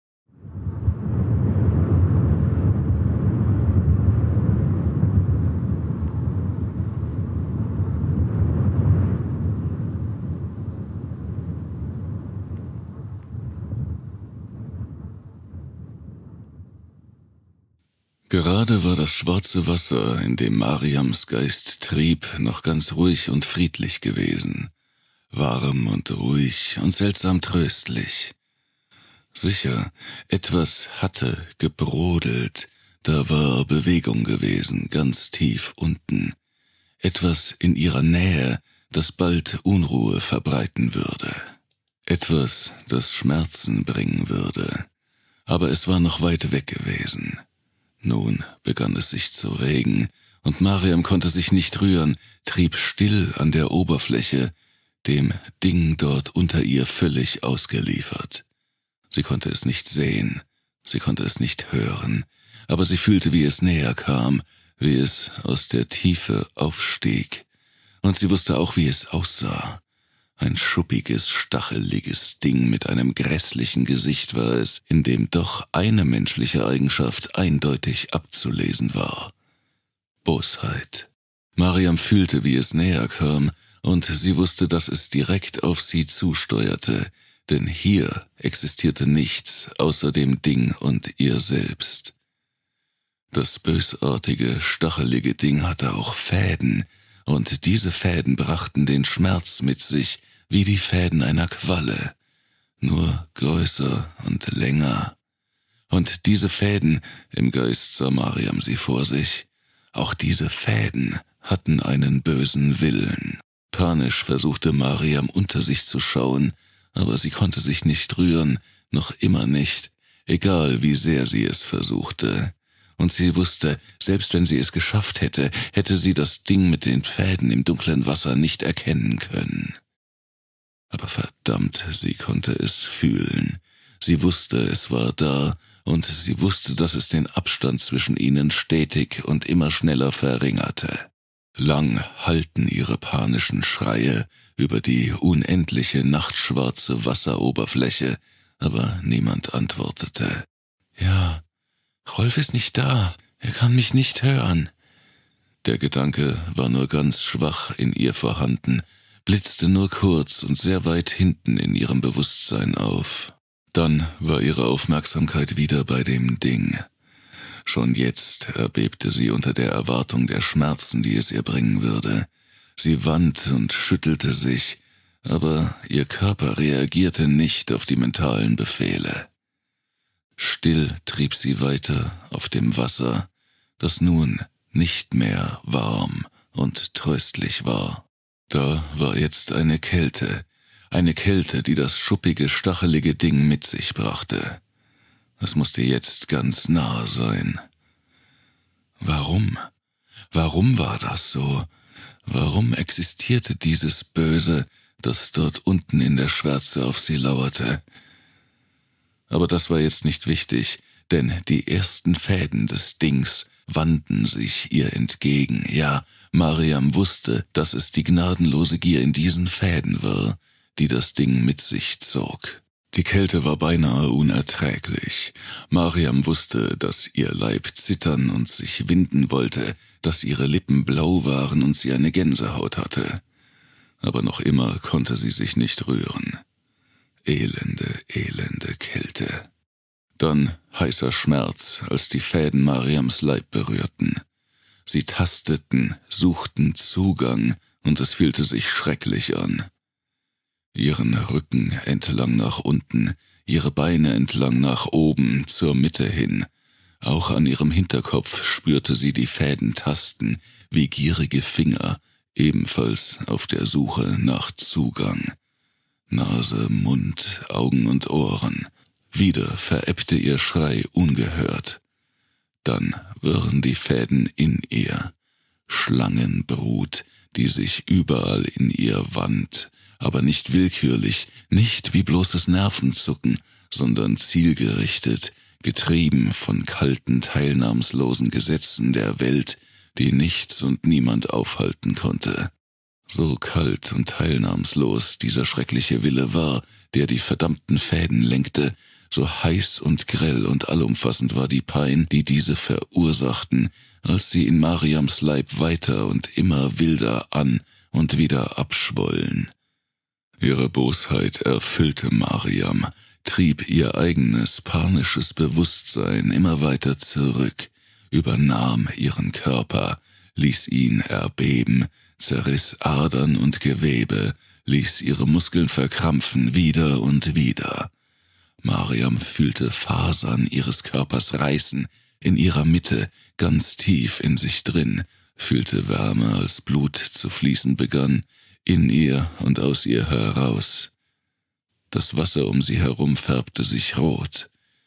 Gerade war das schwarze Wasser, in dem Mariams Geist trieb, noch ganz ruhig und friedlich gewesen. Warm und ruhig und seltsam tröstlich. Sicher, etwas hatte gebrodelt, da war Bewegung gewesen, ganz tief unten. Etwas in ihrer Nähe, das bald Unruhe verbreiten würde. Etwas, das Schmerzen bringen würde. Aber es war noch weit weg gewesen. Nun begann es sich zu regen, und Mariam konnte sich nicht rühren, trieb still an der Oberfläche, dem Ding dort unter ihr völlig ausgeliefert. Sie konnte es nicht sehen, sie konnte es nicht hören, aber sie fühlte, wie es näher kam, wie es aus der Tiefe aufstieg, und sie wusste auch, wie es aussah. Ein schuppiges, stacheliges Ding mit einem grässlichen Gesicht war es, in dem doch eine menschliche Eigenschaft eindeutig abzulesen war: Bosheit. Mariam fühlte, wie es näher kam, und sie wusste, dass es direkt auf sie zusteuerte, denn hier existierte nichts außer dem Ding und ihr selbst. Das bösartige, stachelige Ding hatte auch Fäden, und diese Fäden brachten den Schmerz mit sich, wie die Fäden einer Qualle. nur größer und länger. Und diese Fäden, im Geist sah Mariam sie vor sich, auch diese Fäden hatten einen bösen Willen. Panisch versuchte Mariam unter sich zu schauen, aber sie konnte sich nicht rühren, noch immer nicht, egal wie sehr sie es versuchte. Und sie wusste, selbst wenn sie es geschafft hätte, hätte sie das Ding mit den Fäden im dunklen Wasser nicht erkennen können. Aber verdammt, sie konnte es fühlen. Sie wusste, es war da, und sie wusste, dass es den Abstand zwischen ihnen stetig und immer schneller verringerte. Lang hallten ihre panischen Schreie über die unendliche nachtschwarze Wasseroberfläche, aber niemand antwortete. »Ja, Rolf ist nicht da, er kann mich nicht hören.« Der Gedanke war nur ganz schwach in ihr vorhanden, blitzte nur kurz und sehr weit hinten in ihrem Bewusstsein auf. Dann war ihre Aufmerksamkeit wieder bei dem Ding. Schon jetzt erbebte sie unter der Erwartung der Schmerzen, die es ihr bringen würde. Sie wand und schüttelte sich, aber ihr Körper reagierte nicht auf die mentalen Befehle. Still trieb sie weiter auf dem Wasser, das nun nicht mehr warm und tröstlich war. Da war jetzt eine Kälte, die das schuppige, stachelige Ding mit sich brachte. Es musste jetzt ganz nah sein. Warum? Warum war das so? Warum existierte dieses Böse, das dort unten in der Schwärze auf sie lauerte? Aber das war jetzt nicht wichtig, denn die ersten Fäden des Dings wandten sich ihr entgegen. Ja, Mariam wusste, dass es die gnadenlose Gier in diesen Fäden war, die das Ding mit sich zog. Die Kälte war beinahe unerträglich. Mariam wusste, dass ihr Leib zittern und sich winden wollte, dass ihre Lippen blau waren und sie eine Gänsehaut hatte. Aber noch immer konnte sie sich nicht rühren. Elende, elende Kälte. Dann heißer Schmerz, als die Fäden Mariams Leib berührten. Sie tasteten, suchten Zugang, und es fühlte sich schrecklich an. Ihren Rücken entlang nach unten, ihre Beine entlang nach oben, zur Mitte hin. Auch an ihrem Hinterkopf spürte sie die Fäden tasten, wie gierige Finger, ebenfalls auf der Suche nach Zugang. Nase, Mund, Augen und Ohren. Wieder verebbte ihr Schrei ungehört. Dann waren die Fäden in ihr, Schlangenbrut, die sich überall in ihr wand, aber nicht willkürlich, nicht wie bloßes Nervenzucken, sondern zielgerichtet, getrieben von kalten, teilnahmslosen Gesetzen der Welt, die nichts und niemand aufhalten konnte. So kalt und teilnahmslos dieser schreckliche Wille war, der die verdammten Fäden lenkte, so heiß und grell und allumfassend war die Pein, die diese verursachten, als sie in Mariams Leib weiter und immer wilder an und wieder abschwollen. Ihre Bosheit erfüllte Mariam, trieb ihr eigenes panisches Bewusstsein immer weiter zurück, übernahm ihren Körper, ließ ihn erbeben, zerriss Adern und Gewebe, ließ ihre Muskeln verkrampfen wieder und wieder. Mariam fühlte Fasern ihres Körpers reißen, in ihrer Mitte, ganz tief in sich drin, fühlte Wärme, als Blut zu fließen begann, in ihr und aus ihr heraus. Das Wasser um sie herum färbte sich rot.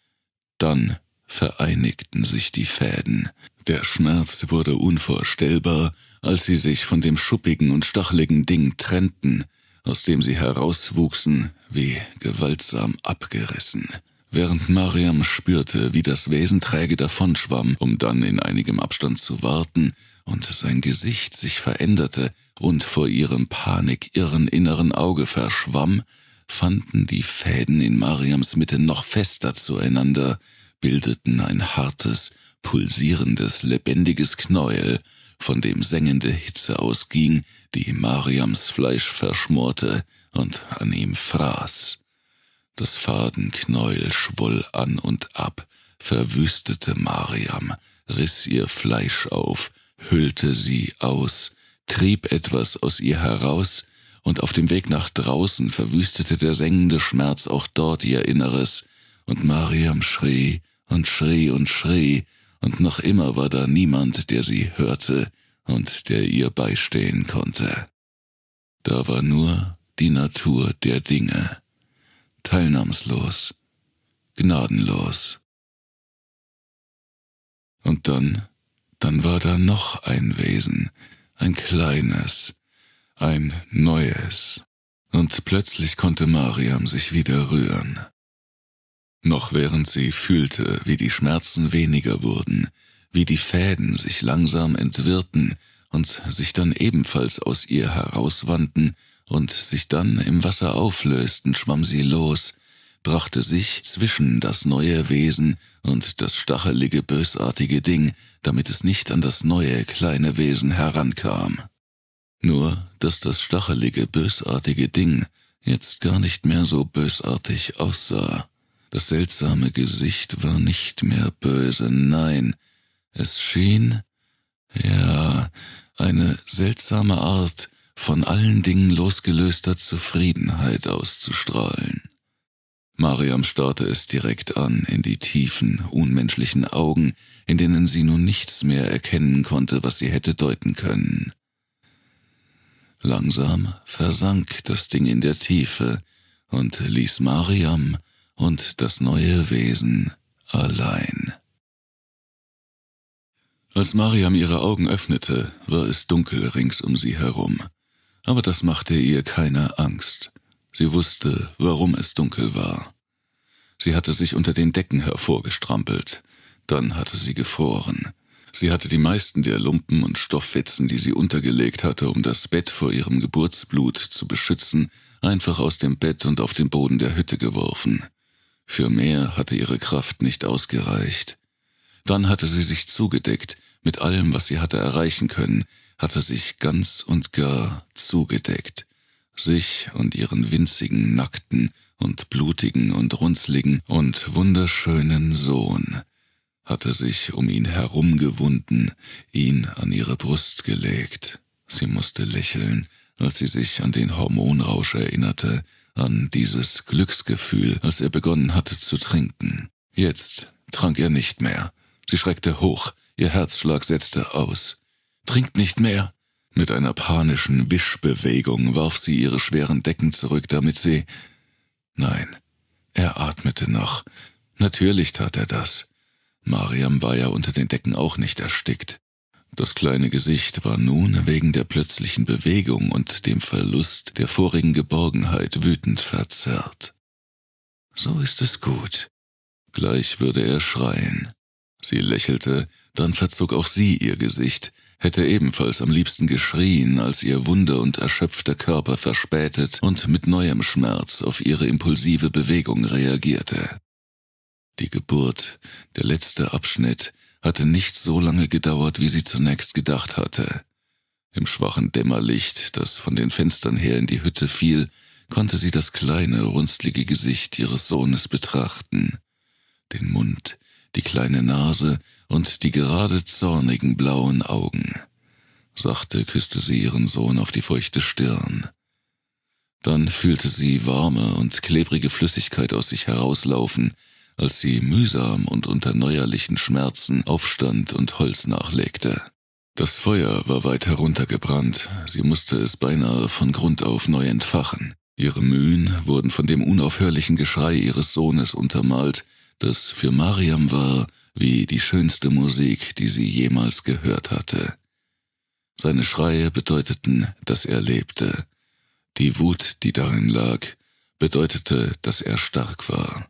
Dann vereinigten sich die Fäden. Der Schmerz wurde unvorstellbar, als sie sich von dem schuppigen und stacheligen Ding trennten, aus dem sie herauswuchsen, wie gewaltsam abgerissen. Während Mariam spürte, wie das Wesen träge davonschwamm, um dann in einigem Abstand zu warten, und sein Gesicht sich veränderte und vor ihrem panikirren inneren Auge verschwamm, fanden die Fäden in Mariams Mitte noch fester zueinander, bildeten ein hartes, pulsierendes, lebendiges Knäuel, von dem sengende Hitze ausging, die Mariams Fleisch verschmorte und an ihm fraß. Das Fadenknäuel schwoll an und ab, verwüstete Mariam, riss ihr Fleisch auf, hüllte sie aus, trieb etwas aus ihr heraus, und auf dem Weg nach draußen verwüstete der sengende Schmerz auch dort ihr Inneres, und Mariam schrie und schrie und schrie, und noch immer war da niemand, der sie hörte und der ihr beistehen konnte. Da war nur die Natur der Dinge, teilnahmslos, gnadenlos. Und dann war da noch ein Wesen, ein kleines, ein neues, und plötzlich konnte Mariam sich wieder rühren. Noch während sie fühlte, wie die Schmerzen weniger wurden, wie die Fäden sich langsam entwirrten und sich dann ebenfalls aus ihr herauswanden und sich dann im Wasser auflösten, schwamm sie los, brachte sich zwischen das neue Wesen und das stachelige, bösartige Ding, damit es nicht an das neue, kleine Wesen herankam. Nur, dass das stachelige, bösartige Ding jetzt gar nicht mehr so bösartig aussah. Das seltsame Gesicht war nicht mehr böse, nein, es schien, ja, eine seltsame Art von allen Dingen losgelöster Zufriedenheit auszustrahlen. Mariam starrte es direkt an, in die tiefen, unmenschlichen Augen, in denen sie nun nichts mehr erkennen konnte, was sie hätte deuten können. Langsam versank das Ding in der Tiefe und ließ Mariam und das neue Wesen allein. Als Mariam ihre Augen öffnete, war es dunkel rings um sie herum. Aber das machte ihr keine Angst. Sie wusste, warum es dunkel war. Sie hatte sich unter den Decken hervorgestrampelt. Dann hatte sie gefroren. Sie hatte die meisten der Lumpen und Stofffetzen, die sie untergelegt hatte, um das Bett vor ihrem Geburtsblut zu beschützen, einfach aus dem Bett und auf den Boden der Hütte geworfen. Für mehr hatte ihre Kraft nicht ausgereicht. Dann hatte sie sich zugedeckt, mit allem, was sie hatte erreichen können, hatte sich ganz und gar zugedeckt. Sich und ihren winzigen, nackten und blutigen und runzligen und wunderschönen Sohn, hatte sich um ihn herumgewunden, ihn an ihre Brust gelegt. Sie musste lächeln, als sie sich an den Hormonrausch erinnerte, an dieses Glücksgefühl, als er begonnen hatte zu trinken. Jetzt trank er nicht mehr. Sie schreckte hoch, ihr Herzschlag setzte aus. »Trinkt nicht mehr!« Mit einer panischen Wischbewegung warf sie ihre schweren Decken zurück, damit sie... Nein, er atmete noch. Natürlich tat er das. Mariam war ja unter den Decken auch nicht erstickt. Das kleine Gesicht war nun wegen der plötzlichen Bewegung und dem Verlust der vorigen Geborgenheit wütend verzerrt. »So ist es gut.« Gleich würde er schreien. Sie lächelte, dann verzog auch sie ihr Gesicht, hätte ebenfalls am liebsten geschrien, als ihr wunder- und erschöpfter Körper verspätet und mit neuem Schmerz auf ihre impulsive Bewegung reagierte. Die Geburt, der letzte Abschnitt, hatte nicht so lange gedauert, wie sie zunächst gedacht hatte. Im schwachen Dämmerlicht, das von den Fenstern her in die Hütte fiel, konnte sie das kleine, runzlige Gesicht ihres Sohnes betrachten. Den Mund, die kleine Nase und die gerade zornigen blauen Augen. Sachte küsste sie ihren Sohn auf die feuchte Stirn. Dann fühlte sie warme und klebrige Flüssigkeit aus sich herauslaufen, als sie mühsam und unter neuerlichen Schmerzen aufstand und Holz nachlegte. Das Feuer war weit heruntergebrannt, sie musste es beinahe von Grund auf neu entfachen. Ihre Mühen wurden von dem unaufhörlichen Geschrei ihres Sohnes untermalt, das für Mariam war wie die schönste Musik, die sie jemals gehört hatte. Seine Schreie bedeuteten, dass er lebte. Die Wut, die darin lag, bedeutete, dass er stark war.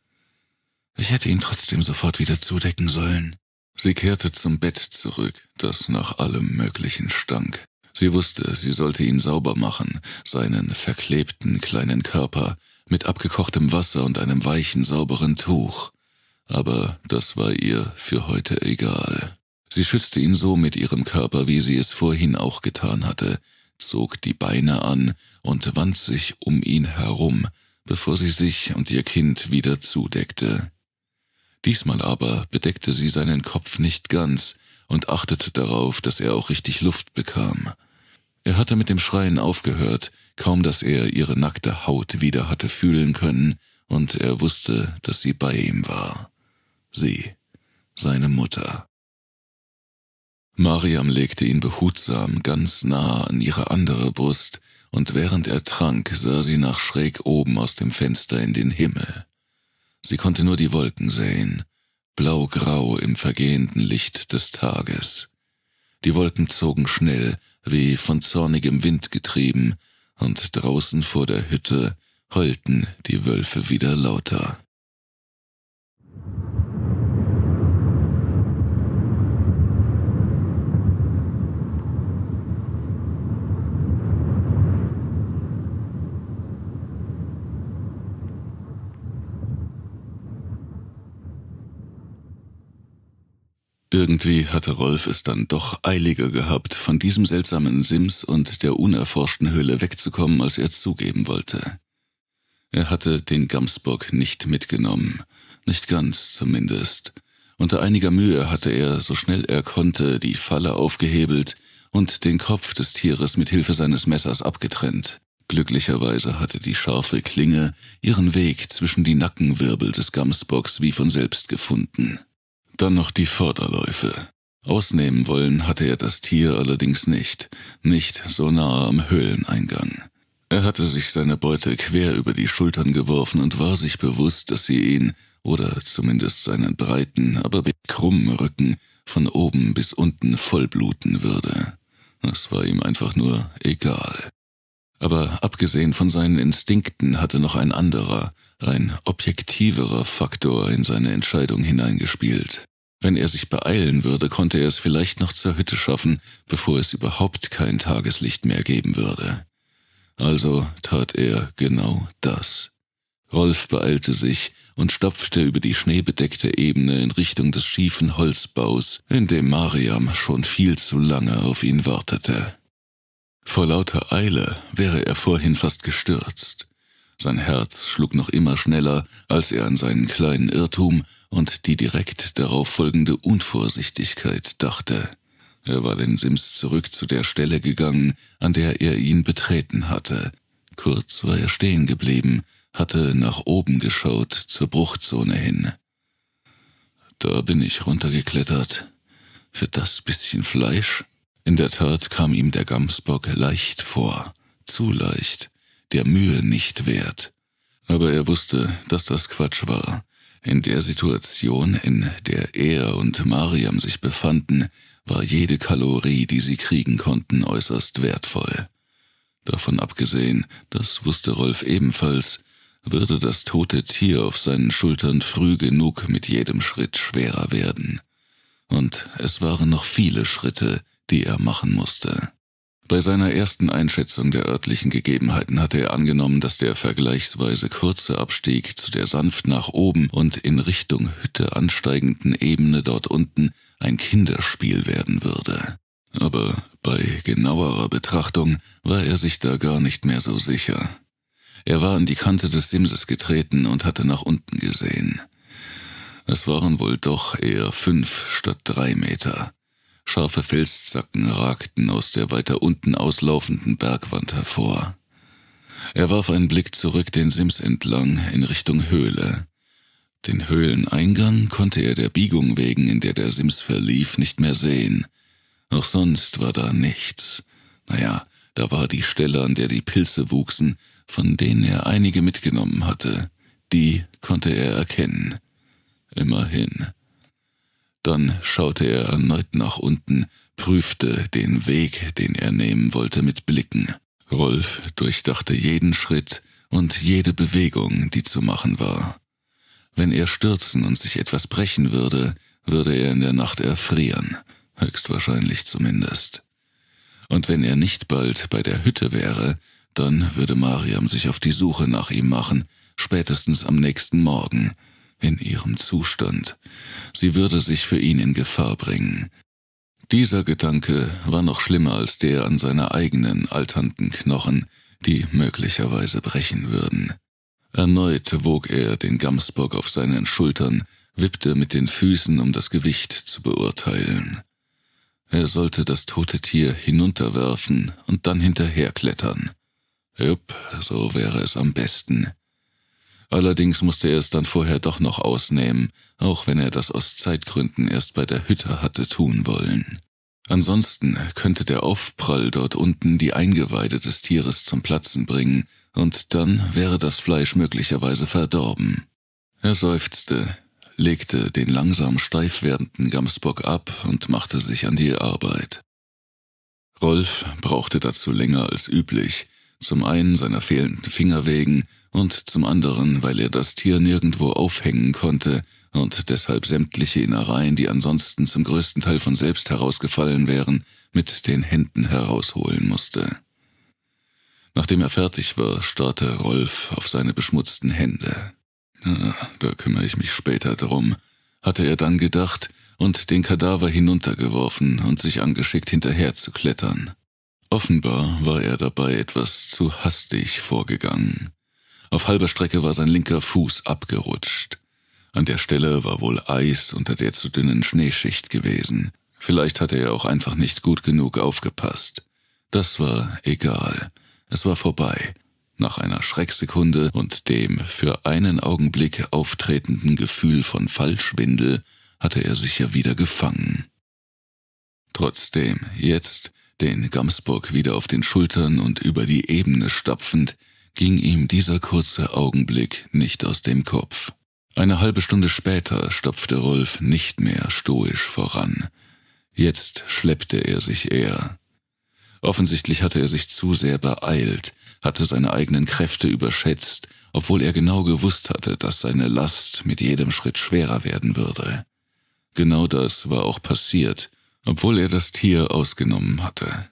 Ich hätte ihn trotzdem sofort wieder zudecken sollen. Sie kehrte zum Bett zurück, das nach allem Möglichen stank. Sie wusste, sie sollte ihn sauber machen, seinen verklebten kleinen Körper, mit abgekochtem Wasser und einem weichen, sauberen Tuch. Aber das war ihr für heute egal. Sie schützte ihn so mit ihrem Körper, wie sie es vorhin auch getan hatte, zog die Beine an und wand sich um ihn herum, bevor sie sich und ihr Kind wieder zudeckte. Diesmal aber bedeckte sie seinen Kopf nicht ganz und achtete darauf, dass er auch richtig Luft bekam. Er hatte mit dem Schreien aufgehört, Kaum, dass er ihre nackte Haut wieder hatte fühlen können, und er wusste, dass sie bei ihm war. Sie, seine Mutter. Mariam legte ihn behutsam ganz nah an ihre andere Brust, und während er trank, sah sie nach schräg oben aus dem Fenster in den Himmel. Sie konnte nur die Wolken sehen, blau-grau im vergehenden Licht des Tages. Die Wolken zogen schnell, wie von zornigem Wind getrieben, und draußen vor der Hütte heulten die Wölfe wieder lauter. Irgendwie hatte Rolf es dann doch eiliger gehabt, von diesem seltsamen Sims und der unerforschten Höhle wegzukommen, als er zugeben wollte. Er hatte den Gamsbock nicht mitgenommen, nicht ganz zumindest. Unter einiger Mühe hatte er, so schnell er konnte, die Falle aufgehebelt und den Kopf des Tieres mit Hilfe seines Messers abgetrennt. Glücklicherweise hatte die scharfe Klinge ihren Weg zwischen die Nackenwirbel des Gamsbocks wie von selbst gefunden. Dann noch die Vorderläufe. Ausnehmen wollen hatte er das Tier allerdings nicht so nahe am Höhleneingang. Er hatte sich seine Beute quer über die Schultern geworfen und war sich bewusst, dass sie ihn, oder zumindest seinen breiten, aber krummen Rücken, von oben bis unten vollbluten würde. Das war ihm einfach nur egal. Aber abgesehen von seinen Instinkten hatte noch ein anderer, ein objektiverer Faktor in seine Entscheidung hineingespielt. Wenn er sich beeilen würde, konnte er es vielleicht noch zur Hütte schaffen, bevor es überhaupt kein Tageslicht mehr geben würde. Also tat er genau das. Rolf beeilte sich und stapfte über die schneebedeckte Ebene in Richtung des schiefen Holzbaus, in dem Mariam schon viel zu lange auf ihn wartete. Vor lauter Eile wäre er vorhin fast gestürzt. Sein Herz schlug noch immer schneller, als er an seinen kleinen Irrtum und die direkt darauf folgende Unvorsichtigkeit dachte. Er war den Sims zurück zu der Stelle gegangen, an der er ihn betreten hatte. Kurz war er stehen geblieben, hatte nach oben geschaut, zur Bruchzone hin. Da bin ich runtergeklettert. Für das bisschen Fleisch? In der Tat kam ihm der Gamsbock leicht vor, zu leicht, der Mühe nicht wert. Aber er wusste, dass das Quatsch war. In der Situation, in der er und Mariam sich befanden, war jede Kalorie, die sie kriegen konnten, äußerst wertvoll. Davon abgesehen, das wusste Rolf ebenfalls, würde das tote Tier auf seinen Schultern früh genug mit jedem Schritt schwerer werden. Und es waren noch viele Schritte, die er machen musste. Bei seiner ersten Einschätzung der örtlichen Gegebenheiten hatte er angenommen, dass der vergleichsweise kurze Abstieg zu der sanft nach oben und in Richtung Hütte ansteigenden Ebene dort unten ein Kinderspiel werden würde. Aber bei genauerer Betrachtung war er sich da gar nicht mehr so sicher. Er war an die Kante des Simses getreten und hatte nach unten gesehen. Es waren wohl doch eher 5 statt 3 Meter. Scharfe Felszacken ragten aus der weiter unten auslaufenden Bergwand hervor. Er warf einen Blick zurück den Sims entlang in Richtung Höhle. Den Höhleneingang konnte er der Biegung wegen, in der der Sims verlief, nicht mehr sehen. Auch sonst war da nichts. Naja, da war die Stelle, an der die Pilze wuchsen, von denen er einige mitgenommen hatte. Die konnte er erkennen. Immerhin. Dann schaute er erneut nach unten, prüfte den Weg, den er nehmen wollte, mit Blicken. Rolf durchdachte jeden Schritt und jede Bewegung, die zu machen war. Wenn er stürzen und sich etwas brechen würde, würde er in der Nacht erfrieren, höchstwahrscheinlich zumindest. Und wenn er nicht bald bei der Hütte wäre, dann würde Mariam sich auf die Suche nach ihm machen, spätestens am nächsten Morgen. In ihrem Zustand. Sie würde sich für ihn in Gefahr bringen. Dieser Gedanke war noch schlimmer als der an seine eigenen alternden Knochen, die möglicherweise brechen würden. Erneut wog er den Gamsbock auf seinen Schultern, wippte mit den Füßen, um das Gewicht zu beurteilen. Er sollte das tote Tier hinunterwerfen und dann hinterherklettern. Jupp, so wäre es am besten. Allerdings musste er es dann vorher doch noch ausnehmen, auch wenn er das aus Zeitgründen erst bei der Hütte hatte tun wollen. Ansonsten könnte der Aufprall dort unten die Eingeweide des Tieres zum Platzen bringen, und dann wäre das Fleisch möglicherweise verdorben. Er seufzte, legte den langsam steif werdenden Gamsbock ab und machte sich an die Arbeit. Rolf brauchte dazu länger als üblich, zum einen seiner fehlenden Finger wegen und zum anderen, weil er das Tier nirgendwo aufhängen konnte und deshalb sämtliche Innereien, die ansonsten zum größten Teil von selbst herausgefallen wären, mit den Händen herausholen musste. Nachdem er fertig war, starrte Rolf auf seine beschmutzten Hände. Da kümmere ich mich später drum, hatte er dann gedacht und den Kadaver hinuntergeworfen und sich angeschickt hinterher zu klettern. Offenbar war er dabei etwas zu hastig vorgegangen. Auf halber Strecke war sein linker Fuß abgerutscht. An der Stelle war wohl Eis unter der zu dünnen Schneeschicht gewesen. Vielleicht hatte er auch einfach nicht gut genug aufgepasst. Das war egal. Es war vorbei. Nach einer Schrecksekunde und dem für einen Augenblick auftretenden Gefühl von Fallschwindel hatte er sich ja wieder gefangen. Trotzdem, jetzt, den Gamsbock wieder auf den Schultern und über die Ebene stapfend, ging ihm dieser kurze Augenblick nicht aus dem Kopf. Eine halbe Stunde später stapfte Rolf nicht mehr stoisch voran. Jetzt schleppte er sich eher. Offensichtlich hatte er sich zu sehr beeilt, hatte seine eigenen Kräfte überschätzt, obwohl er genau gewusst hatte, dass seine Last mit jedem Schritt schwerer werden würde. Genau das war auch passiert, obwohl er das Tier ausgenommen hatte.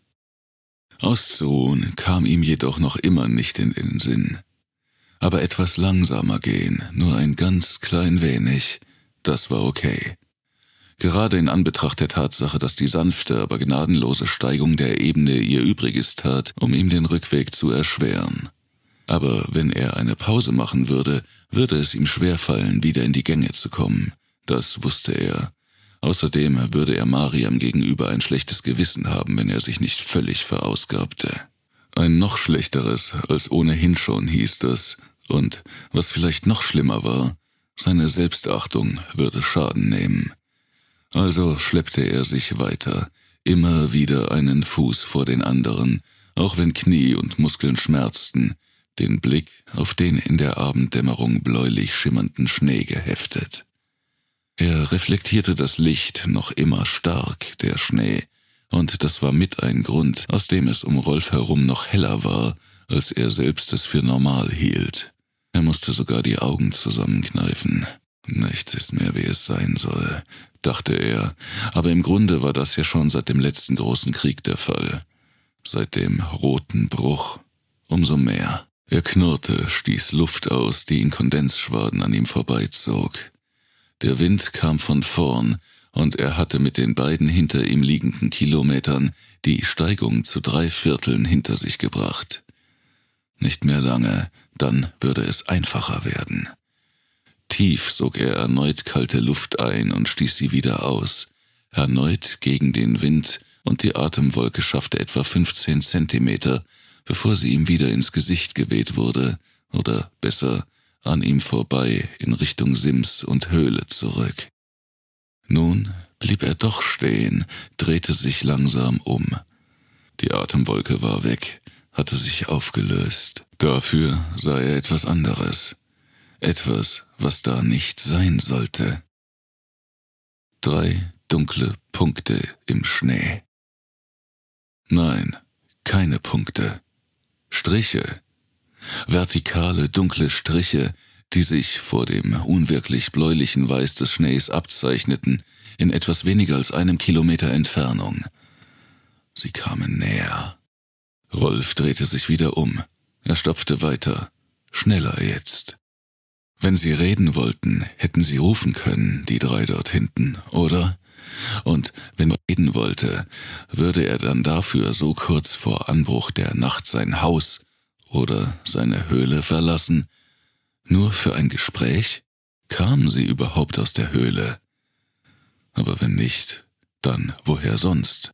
Auszuruhen kam ihm jedoch noch immer nicht in den Sinn. Aber etwas langsamer gehen, nur ein ganz klein wenig, das war okay. Gerade in Anbetracht der Tatsache, dass die sanfte, aber gnadenlose Steigung der Ebene ihr Übriges tat, um ihm den Rückweg zu erschweren. Aber wenn er eine Pause machen würde, würde es ihm schwerfallen, wieder in die Gänge zu kommen. Das wusste er. Außerdem würde er Mariam gegenüber ein schlechtes Gewissen haben, wenn er sich nicht völlig verausgabte. Ein noch schlechteres als ohnehin schon hieß das, und, was vielleicht noch schlimmer war, seine Selbstachtung würde Schaden nehmen. Also schleppte er sich weiter, immer wieder einen Fuß vor den anderen, auch wenn Knie und Muskeln schmerzten, den Blick auf den in der Abenddämmerung bläulich schimmernden Schnee geheftet. Er reflektierte das Licht noch immer stark, der Schnee, und das war mit ein Grund, aus dem es um Rolf herum noch heller war, als er selbst es für normal hielt. Er musste sogar die Augen zusammenkneifen. Nichts ist mehr, wie es sein soll, dachte er, aber im Grunde war das ja schon seit dem letzten großen Krieg der Fall. Seit dem Roten Bruch. Umso mehr. Er knurrte, stieß Luft aus, die in Kondensschwaden an ihm vorbeizog. Der Wind kam von vorn, und er hatte mit den beiden hinter ihm liegenden Kilometern die Steigung zu 3/4 hinter sich gebracht. Nicht mehr lange, dann würde es einfacher werden. Tief sog er erneut kalte Luft ein und stieß sie wieder aus, erneut gegen den Wind, und die Atemwolke schaffte etwa 15 Zentimeter, bevor sie ihm wieder ins Gesicht geweht wurde, oder besser, an ihm vorbei in Richtung Sims und Höhle zurück. Nun blieb er doch stehen, drehte sich langsam um. Die Atemwolke war weg, hatte sich aufgelöst. Dafür sah er etwas anderes. Etwas, was da nicht sein sollte. 3 dunkle Punkte im Schnee. Nein, keine Punkte. Striche. Vertikale, dunkle Striche, die sich vor dem unwirklich bläulichen Weiß des Schnees abzeichneten, in etwas weniger als 1 Kilometer Entfernung. Sie kamen näher. Rolf drehte sich wieder um. Er stapfte weiter. Schneller jetzt. Wenn sie reden wollten, hätten sie rufen können, die 3 dort hinten, oder? Und wenn er reden wollte, würde er dann dafür so kurz vor Anbruch der Nacht sein Haus oder seine Höhle verlassen? Nur für ein Gespräch? Kamen sie überhaupt aus der Höhle? Aber wenn nicht, dann woher sonst?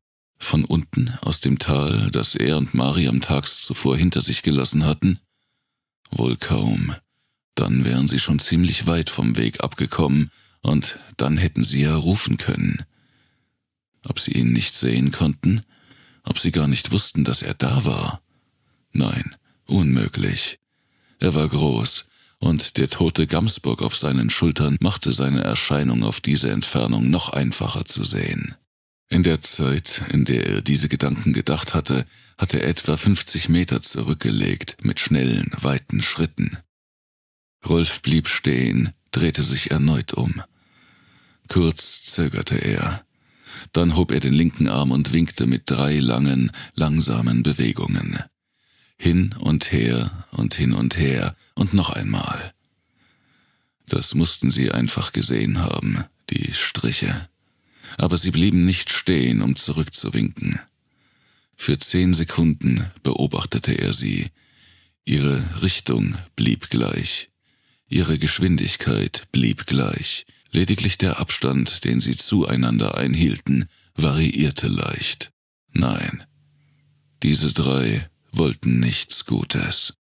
Von unten, aus dem Tal, das er und Mariam tags zuvor hinter sich gelassen hatten? Wohl kaum. Dann wären sie schon ziemlich weit vom Weg abgekommen, und dann hätten sie ja rufen können. Ob sie ihn nicht sehen konnten? Ob sie gar nicht wussten, dass er da war? Nein, unmöglich. Er war groß, und der tote Gamsbock auf seinen Schultern machte seine Erscheinung auf diese Entfernung noch einfacher zu sehen. In der Zeit, in der er diese Gedanken gedacht hatte, hatte er etwa 50 Meter zurückgelegt, mit schnellen, weiten Schritten. Rolf blieb stehen, drehte sich erneut um. Kurz zögerte er. Dann hob er den linken Arm und winkte mit 3 langen, langsamen Bewegungen. Hin und her und hin und her und noch einmal. Das mussten sie einfach gesehen haben, die Striche. Aber sie blieben nicht stehen, um zurückzuwinken. Für 10 Sekunden beobachtete er sie. Ihre Richtung blieb gleich. Ihre Geschwindigkeit blieb gleich. Lediglich der Abstand, den sie zueinander einhielten, variierte leicht. Nein, diese 3 wollten nichts Gutes.